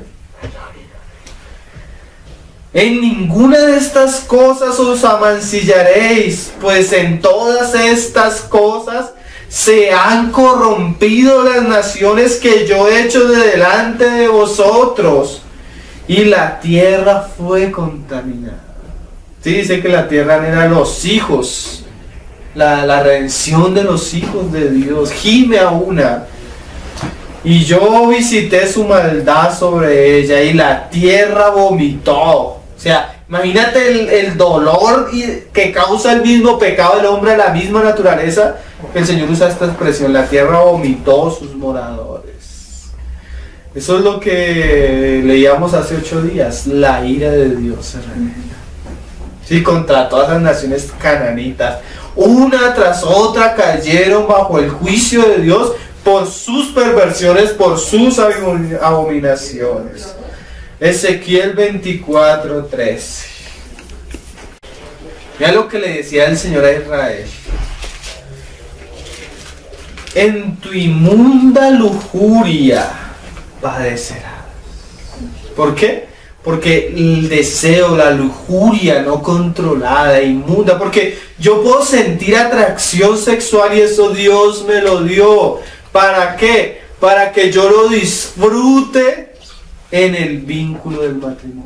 En ninguna de estas cosas os amancillaréis, pues en todas estas cosas se han corrompido las naciones que yo he hecho de delante de vosotros, y la tierra fue contaminada. Sí, dice que la tierra eran los hijos, la redención de los hijos de Dios, gime a una. Y yo visité su maldad sobre ella, y la tierra vomitó. O sea, imagínate el dolor que causa el mismo pecado del hombre a la misma naturaleza. El Señor usa esta expresión: la tierra vomitó sus moradores. Eso es lo que leíamos hace 8 días. La ira de Dios se revela. Sí, contra todas las naciones cananitas, una tras otra cayeron bajo el juicio de Dios por sus perversiones, por sus abominaciones. Ezequiel 24:13. Mira lo que le decía el Señor a Israel: en tu inmunda lujuria padecerás. ¿Por qué? Porque el deseo, la lujuria no controlada, inmunda, porque yo puedo sentir atracción sexual y eso Dios me lo dio. ¿Para qué? Para que yo lo disfrute en el vínculo del matrimonio.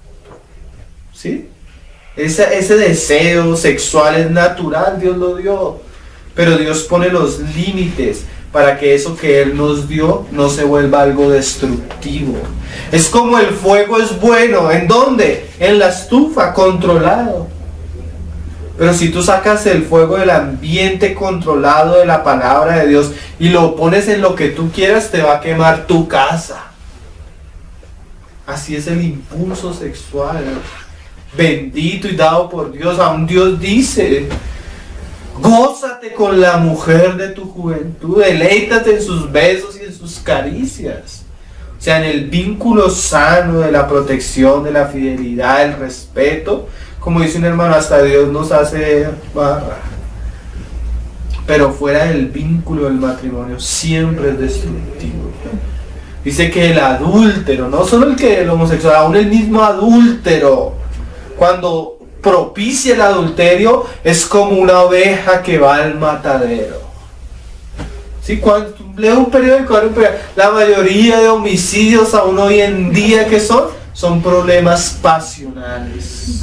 ¿Sí? Ese deseo sexual es natural, Dios lo dio. Pero Dios pone los límites para que eso que Él nos dio no se vuelva algo destructivo. Es como el fuego es bueno. ¿En dónde? En la estufa, controlado. Pero si tú sacas el fuego del ambiente controlado de la palabra de Dios y lo pones en lo que tú quieras, te va a quemar tu casa. Así es el impulso sexual, bendito y dado por Dios. Aún Dios dice: gózate con la mujer de tu juventud, deleítate en sus besos y en sus caricias. O sea, en el vínculo sano de la protección, de la fidelidad, del respeto. Como dice un hermano, hasta Dios nos hace barra. Pero fuera del vínculo del matrimonio siempre es destructivo. Dice que el adúltero, no solo el homosexual, aún el mismo adúltero, cuando propicia el adulterio, es como una oveja que va al matadero. ¿Sí? Cuando leo un periódico, la mayoría de homicidios aún hoy en día que son problemas pasionales.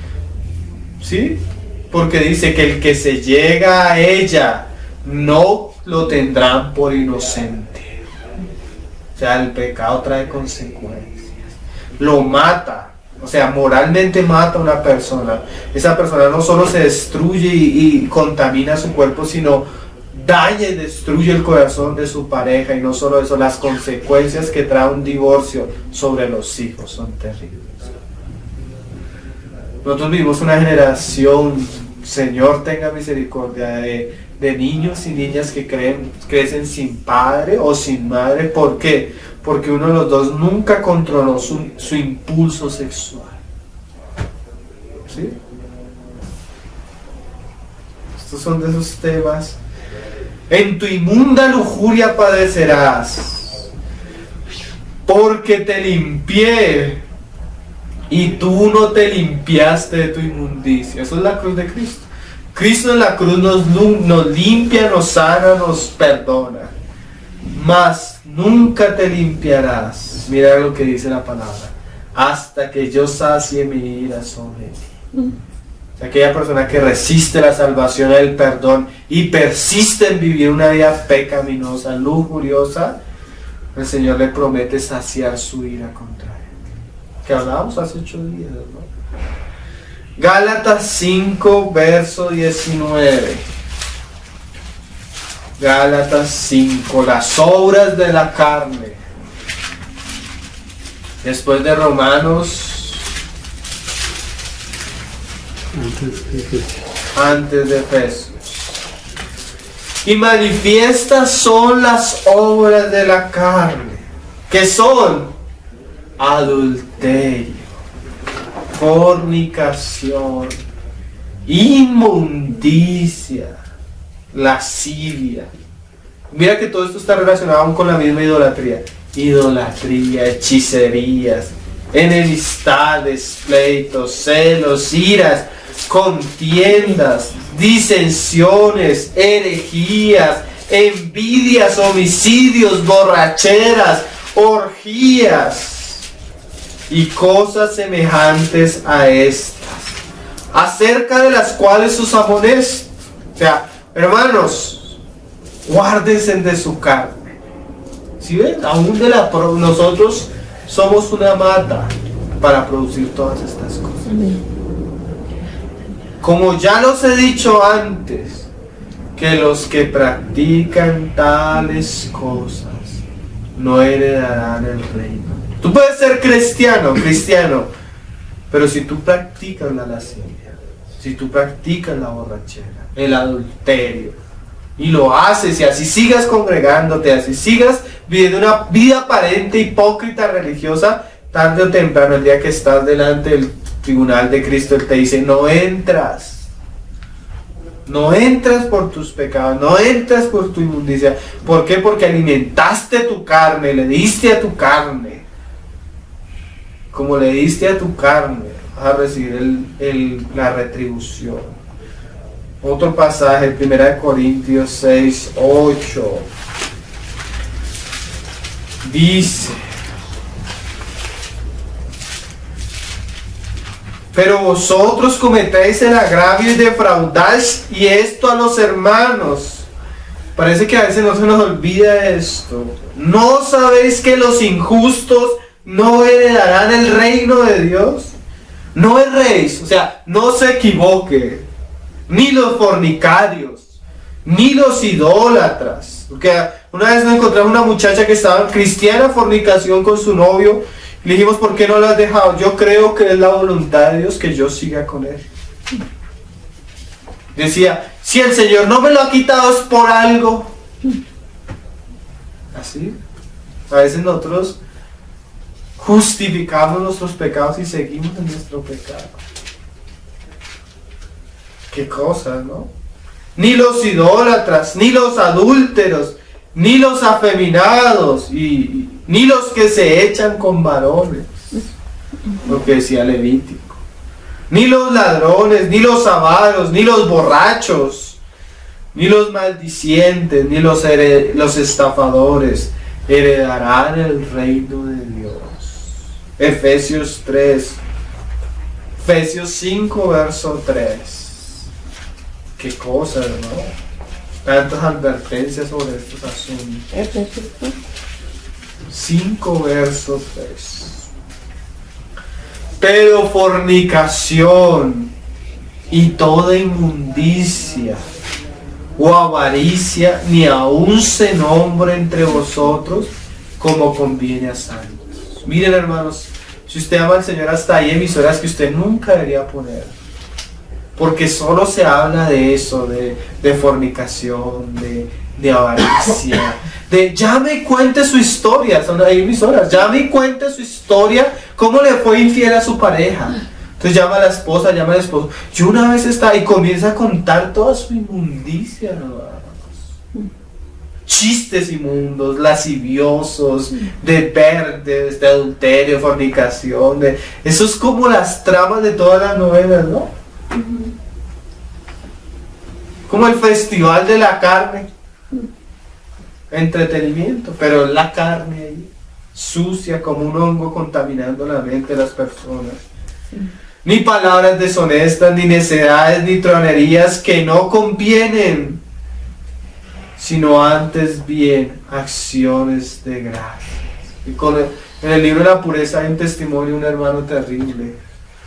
¿Sí? Porque dice que el que se llega a ella no lo tendrán por inocente. O sea, el pecado trae consecuencias. Lo mata. O sea, moralmente mata a una persona. Esa persona no solo se destruye y contamina su cuerpo, sino daña y destruye el corazón de su pareja. Y no solo eso, las consecuencias que trae un divorcio sobre los hijos son terribles. Nosotros vivimos una generación, Señor tenga misericordia, de niños y niñas que crecen sin padre o sin madre. ¿Por qué? Porque uno de los dos nunca controló su impulso sexual. ¿Sí? Estos son de esos temas. En tu inmunda lujuria padecerás, porque te limpié y tú no te limpiaste de tu inmundicia. Eso es la cruz de Cristo. Cristo en la cruz nos limpia, nos sana, nos perdona. Mas nunca te limpiarás. Mira lo que dice la palabra: hasta que yo sacie mi ira sobre ti. Aquella persona que resiste la salvación, el perdón y persiste en vivir una vida pecaminosa, lujuriosa, el Señor le promete saciar su ira contra él. Que hablábamos hace 8 días, ¿no? Gálatas 5, verso 19. Gálatas 5, las obras de la carne. Después de Romanos, antes de Efesios. Y manifiestas son las obras de la carne, que son adulterio, fornicación, inmundicia, lascivia. Mira que todo esto está relacionado con la misma idolatría. Idolatría, hechicerías, enemistades, pleitos, celos, iras, contiendas, disensiones, herejías, envidias, homicidios, borracheras, orgías y cosas semejantes a estas, acerca de las cuales os amonesto. O sea, hermanos, guárdense de su carne. ¿Sí ven? Aún nosotros somos una mata para producir todas estas cosas. Como ya los he dicho antes, que los que practican tales cosas no heredarán el reino. Tú puedes ser cristiano, pero si tú practicas la lascivia, si tú practicas la borrachera, el adulterio, y lo haces, y así sigas congregándote, así sigas viviendo una vida aparente, hipócrita, religiosa, tarde o temprano, el día que estás delante del tribunal de Cristo, Él te dice, no entras. No entras por tus pecados, no entras por tu inmundicia. ¿Por qué? Porque alimentaste tu carne, le diste a tu carne. Como le diste a tu carne, vas a recibir la retribución. Otro pasaje, 1 Corintios 6, 8. Dice: pero vosotros cometéis el agravio y defraudáis, y esto a los hermanos. Parece que a veces no se nos olvida esto. ¿No sabéis que los injustos no heredarán el reino de Dios? No erréis, o sea, no se equivoque. Ni los fornicarios, ni los idólatras. Porque una vez nos encontramos una muchacha que estaba en cristiana fornicación con su novio. Le dijimos, ¿por qué no lo has dejado? Yo creo que es la voluntad de Dios que yo siga con él. Decía, si el Señor no me lo ha quitado es por algo. Así. A veces nosotros justificamos nuestros pecados y seguimos en nuestro pecado. Qué cosas, ¿no? Ni los idólatras, ni los adúlteros, ni los afeminados, ni los que se echan con varones, lo que decía Levítico, ni los ladrones, ni los avaros, ni los borrachos, ni los maldicientes, ni los estafadores heredarán el reino de Dios. Efesios 5, verso 3. Qué cosas, ¿no? Tantas advertencias sobre estos asuntos. 5, verso 3. Pero fornicación y toda inmundicia o avaricia ni aún se nombre entre vosotros como conviene a santos. Miren, hermanos, si usted ama al Señor, hasta hay emisoras que usted nunca debería poner, porque solo se habla de eso, de fornicación, de avaricia, ya me cuente su historia. Hay emisoras, ya me cuente su historia, cómo le fue infiel a su pareja. Entonces llama a la esposa, llama al esposo. Yo una vez y comienza a contar toda su inmundicia, hermanos. Chistes inmundos, lasciviosos, de verdes, de adulterio, fornicación. Eso es como las tramas de todas las novelas, ¿no? Como el festival de la carne. Entretenimiento, pero la carne ahí, sucia como un hongo, contaminando la mente de las personas. Ni palabras deshonestas, ni necedades, ni tronerías que no convienen, sino antes bien acciones de gracias. Y en el libro de la pureza hay un testimonio de un hermano terrible.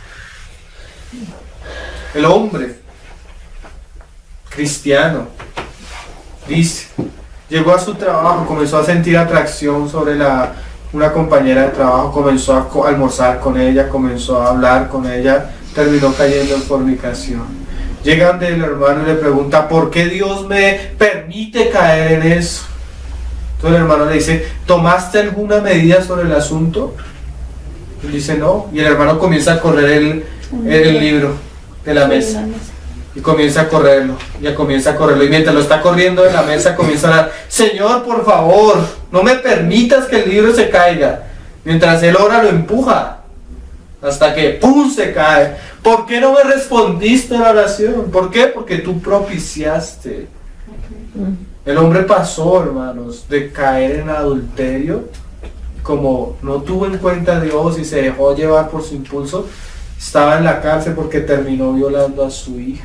El hombre cristiano dice, llegó a su trabajo, comenzó a sentir atracción sobre una compañera de trabajo, comenzó a almorzar con ella, comenzó a hablar con ella, terminó cayendo en fornicación. Llegan del hermano y le pregunta, ¿por qué Dios me permite caer en eso? Entonces el hermano le dice, ¿tomaste alguna medida sobre el asunto? Él dice, no. Y el hermano comienza a correr el libro de la mesa. Y comienza a correrlo, y mientras lo está corriendo de la mesa comienza a orar, Señor, por favor, no me permitas que el libro se caiga. Mientras él ora, lo empuja hasta que ¡pum! Se cae. ¿Por qué no me respondiste a la oración? ¿Por qué? Porque tú propiciaste El hombre pasó, hermanos, de caer en adulterio, como no tuvo en cuenta a Dios y se dejó llevar por su impulso, estaba en la cárcel porque terminó violando a su hija.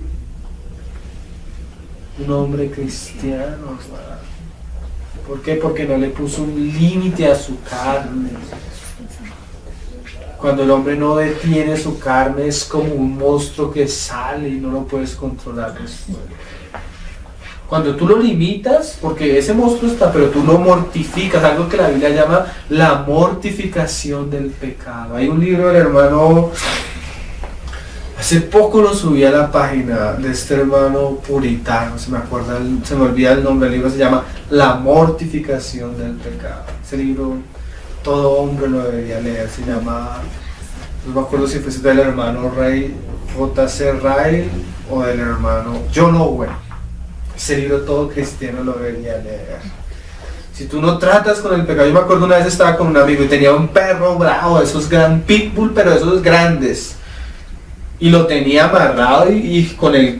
Un hombre cristiano, hermano. ¿Por qué? Porque no le puso un límite a su carne. Cuando el hombre no detiene su carne, es como un monstruo que sale y no lo puedes controlar después. Cuando tú lo limitas, porque ese monstruo está, pero tú lo mortificas, algo que la Biblia llama la mortificación del pecado. Hay un libro del hermano, hace poco lo subí a la página de este hermano puritano, se me olvida el nombre del libro, se llama La mortificación del pecado. Ese libro todo hombre lo debería leer, se llama, no me acuerdo si fuese del hermano J.C. Ryle o del hermano John Owen. Ese libro todo cristiano lo debería leer. Si tú no tratas con el pecado, yo me acuerdo una vez estaba con un amigo y tenía un perro bravo, esos gran pitbull, pero esos grandes, y lo tenía amarrado y con el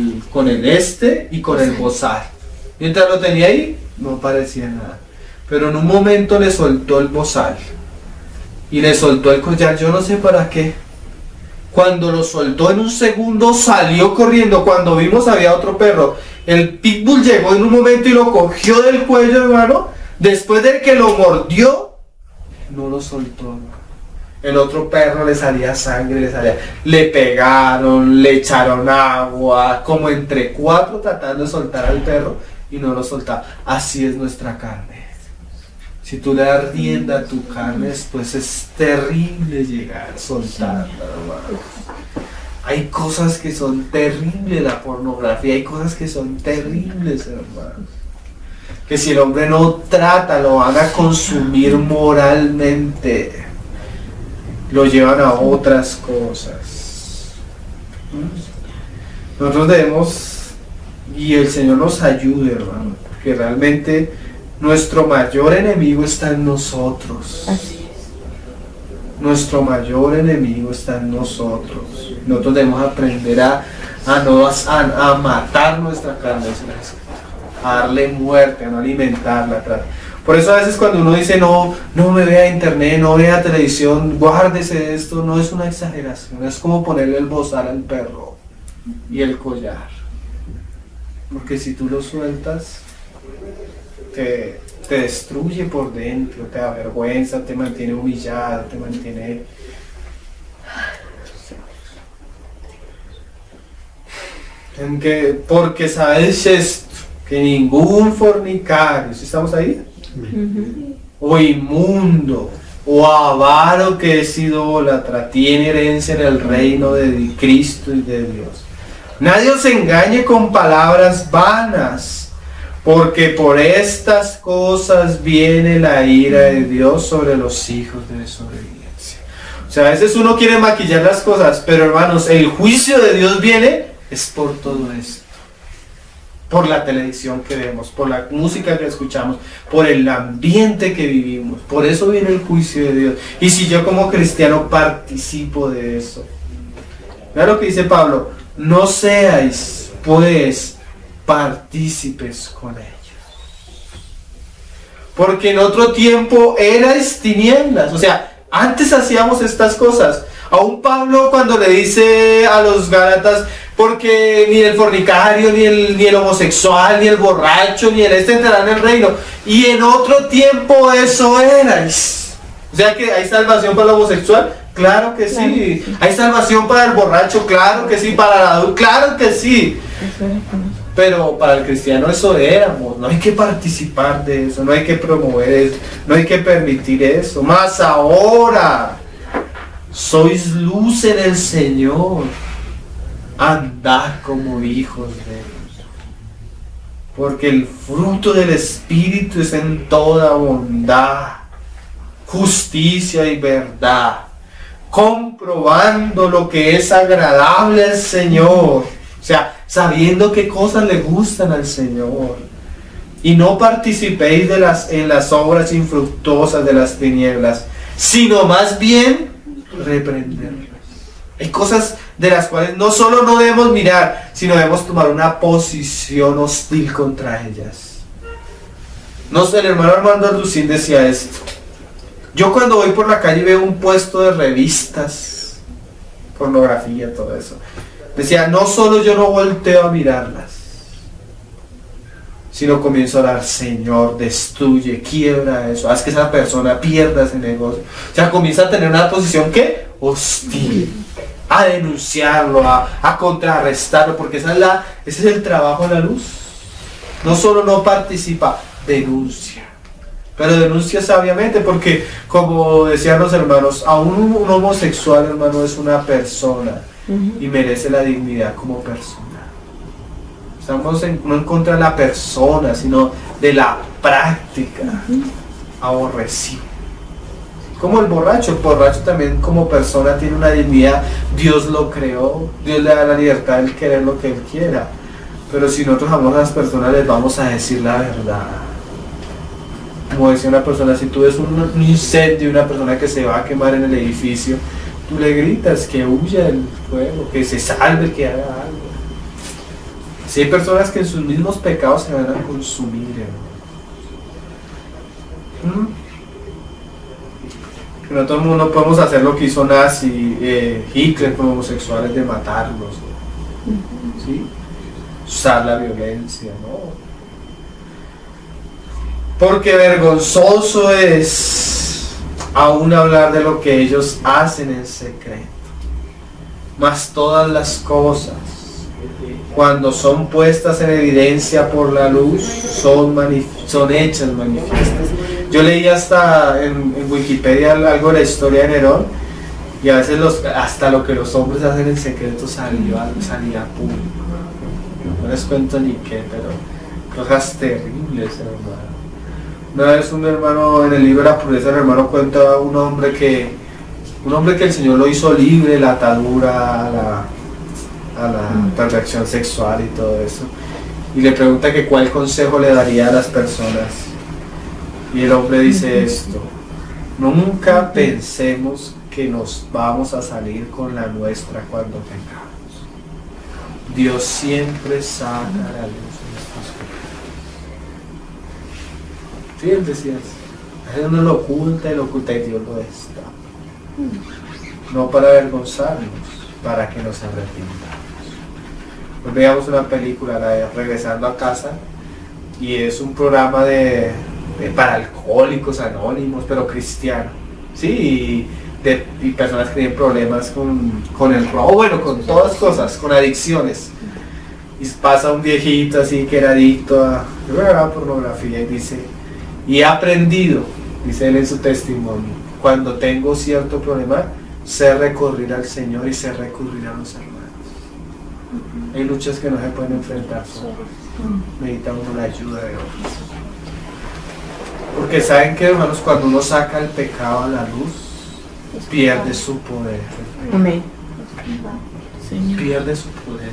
y con el bozal. Mientras lo tenía ahí, no parecía nada. Pero en un momento le soltó el bozal y le soltó el collar, yo no sé para qué. Cuando lo soltó en un segundo salió corriendo. Cuando vimos había otro perro. El pitbull llegó en un momento y lo cogió del cuello, hermano. Después de que lo mordió, no lo soltó, hermano. El otro perro le salía sangre, le pegaron, le echaron agua, como entre 4 tratando de soltar al perro y no lo soltaba. Así es nuestra carne. Si tú le das rienda a tu carne, después es terrible llegar a soltarla, hermano. Hay cosas que son terribles, la pornografía, hay cosas que son terribles, hermano. Que si el hombre no trata, lo van a consumir moralmente. Lo llevan a otras cosas. Nosotros debemos, y el Señor nos ayude, hermano, que realmente nuestro mayor enemigo está en nosotros. Así es. Nuestro mayor enemigo está en nosotros. Nosotros debemos aprender a matar nuestra carne, a darle muerte, a no alimentarla. Por eso a veces cuando uno dice no me vea internet, no vea televisión, guárdese esto, no es una exageración, es como ponerle el bozal al perro y el collar. Porque si tú lo sueltas, te destruye por dentro, te avergüenza, te mantiene humillado, te mantiene... Porque sabes esto, que ningún fornicario, ¿sí estamos ahí? O inmundo, o avaro que es idólatra, tiene herencia en el reino de Cristo y de Dios. Nadie os engañe con palabras vanas, porque por estas cosas viene la ira de Dios sobre los hijos de desobediencia. O sea, a veces uno quiere maquillar las cosas, pero hermanos, el juicio de Dios viene es por todo esto. Por la televisión que vemos, por la música que escuchamos, por el ambiente que vivimos. Por eso viene el juicio de Dios. Y si yo como cristiano participo de eso. Mira lo que dice Pablo: no seáis pues partícipes con ellos. Porque en otro tiempo erais tinieblas. O sea, antes hacíamos estas cosas. Aún Pablo cuando le dice a los Gálatas, porque ni el fornicario, ni el homosexual, ni el borracho, ni el entrarán en el reino. Y en otro tiempo eso erais. O sea que hay salvación para el homosexual, claro que sí. Hay salvación para el borracho, claro que sí. Para el adulto, claro que sí. Pero para el cristiano eso éramos. No hay que participar de eso, no hay que promover eso, no hay que permitir eso. Más ahora sois luz en el Señor. Andad como hijos de Dios. Porque el fruto del Espíritu es en toda bondad, justicia y verdad, comprobando lo que es agradable al Señor. O sea, sabiendo qué cosas le gustan al Señor. Y no participéis en las obras infructuosas de las tinieblas, sino más bien reprenderlas. Hay cosas de las cuales no solo no debemos mirar, sino debemos tomar una posición hostil contra ellas. No sé, el hermano Armando Arducín decía esto. Yo cuando voy por la calle y veo un puesto de revistas, pornografía, todo eso, decía, no solo yo no volteo a mirarlas, sino comienzo a orar, Señor, destruye, quiebra eso, haz que esa persona pierda ese negocio. O sea, comienza a tener una posición, ¿qué? Hostil, a denunciarlo, a contrarrestarlo, porque ese es el trabajo de la luz. No solo no participa, denuncia. Pero denuncia sabiamente, porque como decían los hermanos, aún un homosexual, hermano, es una persona y merece la dignidad como persona. Estamos no en contra de la persona, sino de la práctica aborrecida. Como el borracho también como persona tiene una dignidad. Dios lo creó, Dios le da la libertad de querer lo que Él quiera. Pero si nosotros amamos a las personas, les vamos a decir la verdad. Como decía una persona, si tú ves un incendio y una persona que se va a quemar en el edificio, tú le gritas que huya del fuego, que se salve, que haga algo. Si hay personas que en sus mismos pecados se van a consumir, que no todo el mundo podemos hacer lo que hizo Nazi, Hitler con homosexuales, de matarlos, ¿sí? Usar la violencia, ¿no? Porque vergonzoso es aún hablar de lo que ellos hacen en secreto. Mas todas las cosas, cuando son puestas en evidencia por la luz, son hechas manifiestas. Yo leí hasta en Wikipedia algo de la historia de Nerón, y a veces hasta lo que los hombres hacen en secreto salía público. No les cuento ni qué, pero cosas terribles, hermano. Una vez un hermano, en el libro de la pureza, el hermano cuenta un hombre que el Señor lo hizo libre de la atadura a la perfección sexual y todo eso, y le pregunta que cuál consejo le daría a las personas, y el hombre dice esto: nunca pensemos que nos vamos a salir con la nuestra cuando pecamos. Dios siempre saca a la luz nuestros pecados. Sí, él decía eso. Uno lo oculta y Dios lo está. No para avergonzarnos, para que nos arrepintamos. Pues veamos una película, la de Regresando a Casa, y es un programa para alcohólicos anónimos, pero cristiano, ¿sí? Y personas que tienen problemas con el robo, bueno, con todas cosas, con adicciones. Y pasa un viejito así que era adicto a pornografía y dice, y he aprendido, dice él en su testimonio, cuando tengo cierto problema, sé recurrir al Señor y sé recurrir a los hermanos. Hay luchas que no se pueden enfrentar solos. Necesitamos la ayuda de otros. Porque saben que, hermanos, cuando uno saca el pecado a la luz, pierde su poder. Amén. Pierde su poder.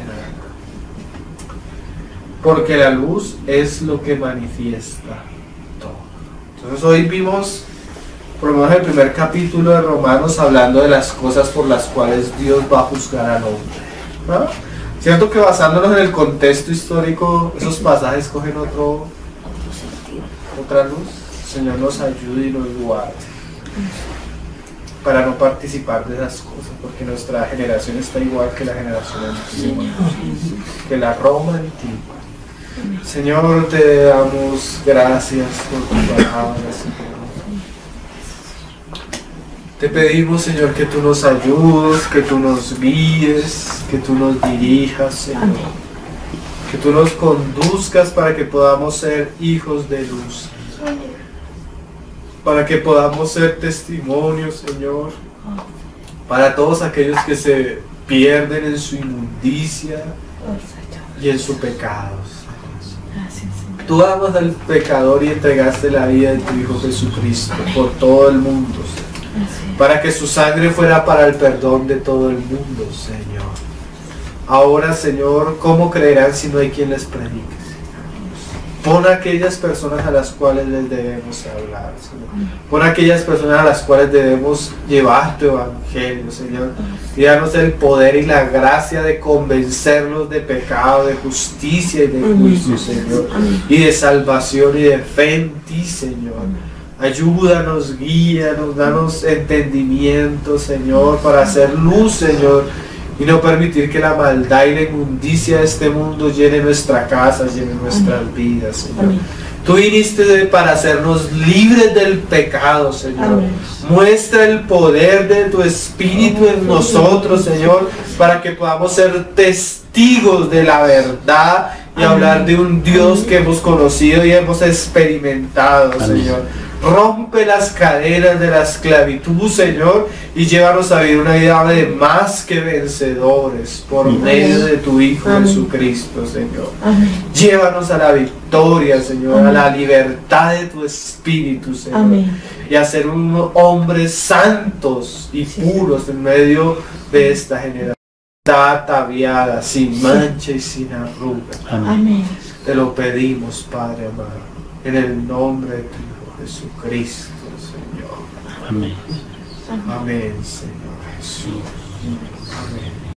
Porque la luz es lo que manifiesta todo. Entonces hoy vimos, por lo menos el primer capítulo de Romanos, hablando de las cosas por las cuales Dios va a juzgar al hombre, ¿no? Cierto que basándonos en el contexto histórico, esos pasajes cogen otra luz. El Señor nos ayude y nos guarde para no participar de esas cosas, porque nuestra generación está igual que la generación antigua, que la Roma antigua. Señor, te damos gracias por tu palabra, Señor. Te pedimos, Señor, que tú nos ayudes, que tú nos guíes, que tú nos dirijas, Señor. Que tú nos conduzcas para que podamos ser hijos de luz. Para que podamos ser testimonios, Señor. Para todos aquellos que se pierden en su inmundicia y en su pecado. Tú amas al pecador y entregaste la vida de tu Hijo Jesucristo por todo el mundo, Señor. Para que su sangre fuera para el perdón de todo el mundo, Señor. Ahora, Señor, ¿cómo creerán si no hay quien les predique, Señor? Pon a aquellas personas a las cuales les debemos hablar, Señor. Pon a aquellas personas a las cuales debemos llevar tu evangelio, Señor. Y danos el poder y la gracia de convencerlos de pecado, de justicia y de juicio, Señor. Y de salvación y de fe en ti, Señor. Ayúdanos, guíanos, danos entendimiento, Señor, para hacer luz, Señor. Y no permitir que la maldad y la inmundicia de este mundo llene nuestra casa, llene nuestras vidas, Señor. Amén. Tú viniste para hacernos libres del pecado, Señor. Amén. Muestra el poder de tu Espíritu en nosotros, Señor, para que podamos ser testigos de la verdad y hablar de un Dios que hemos conocido y hemos experimentado, Señor. Rompe las cadenas de la esclavitud, Señor, y llévanos a vivir una vida de más que vencedores por medio de tu Hijo Jesucristo, Señor. Llévanos a la victoria, Señor, a la libertad de tu Espíritu, Señor, y a ser unos hombres santos y puros en medio de esta generación ataviada, sin mancha y sin arruga. Te lo pedimos, Padre amado, en el nombre de tu Hijo Jesucristo, Señor. Amén. Amén, Señor Jesús. Amén.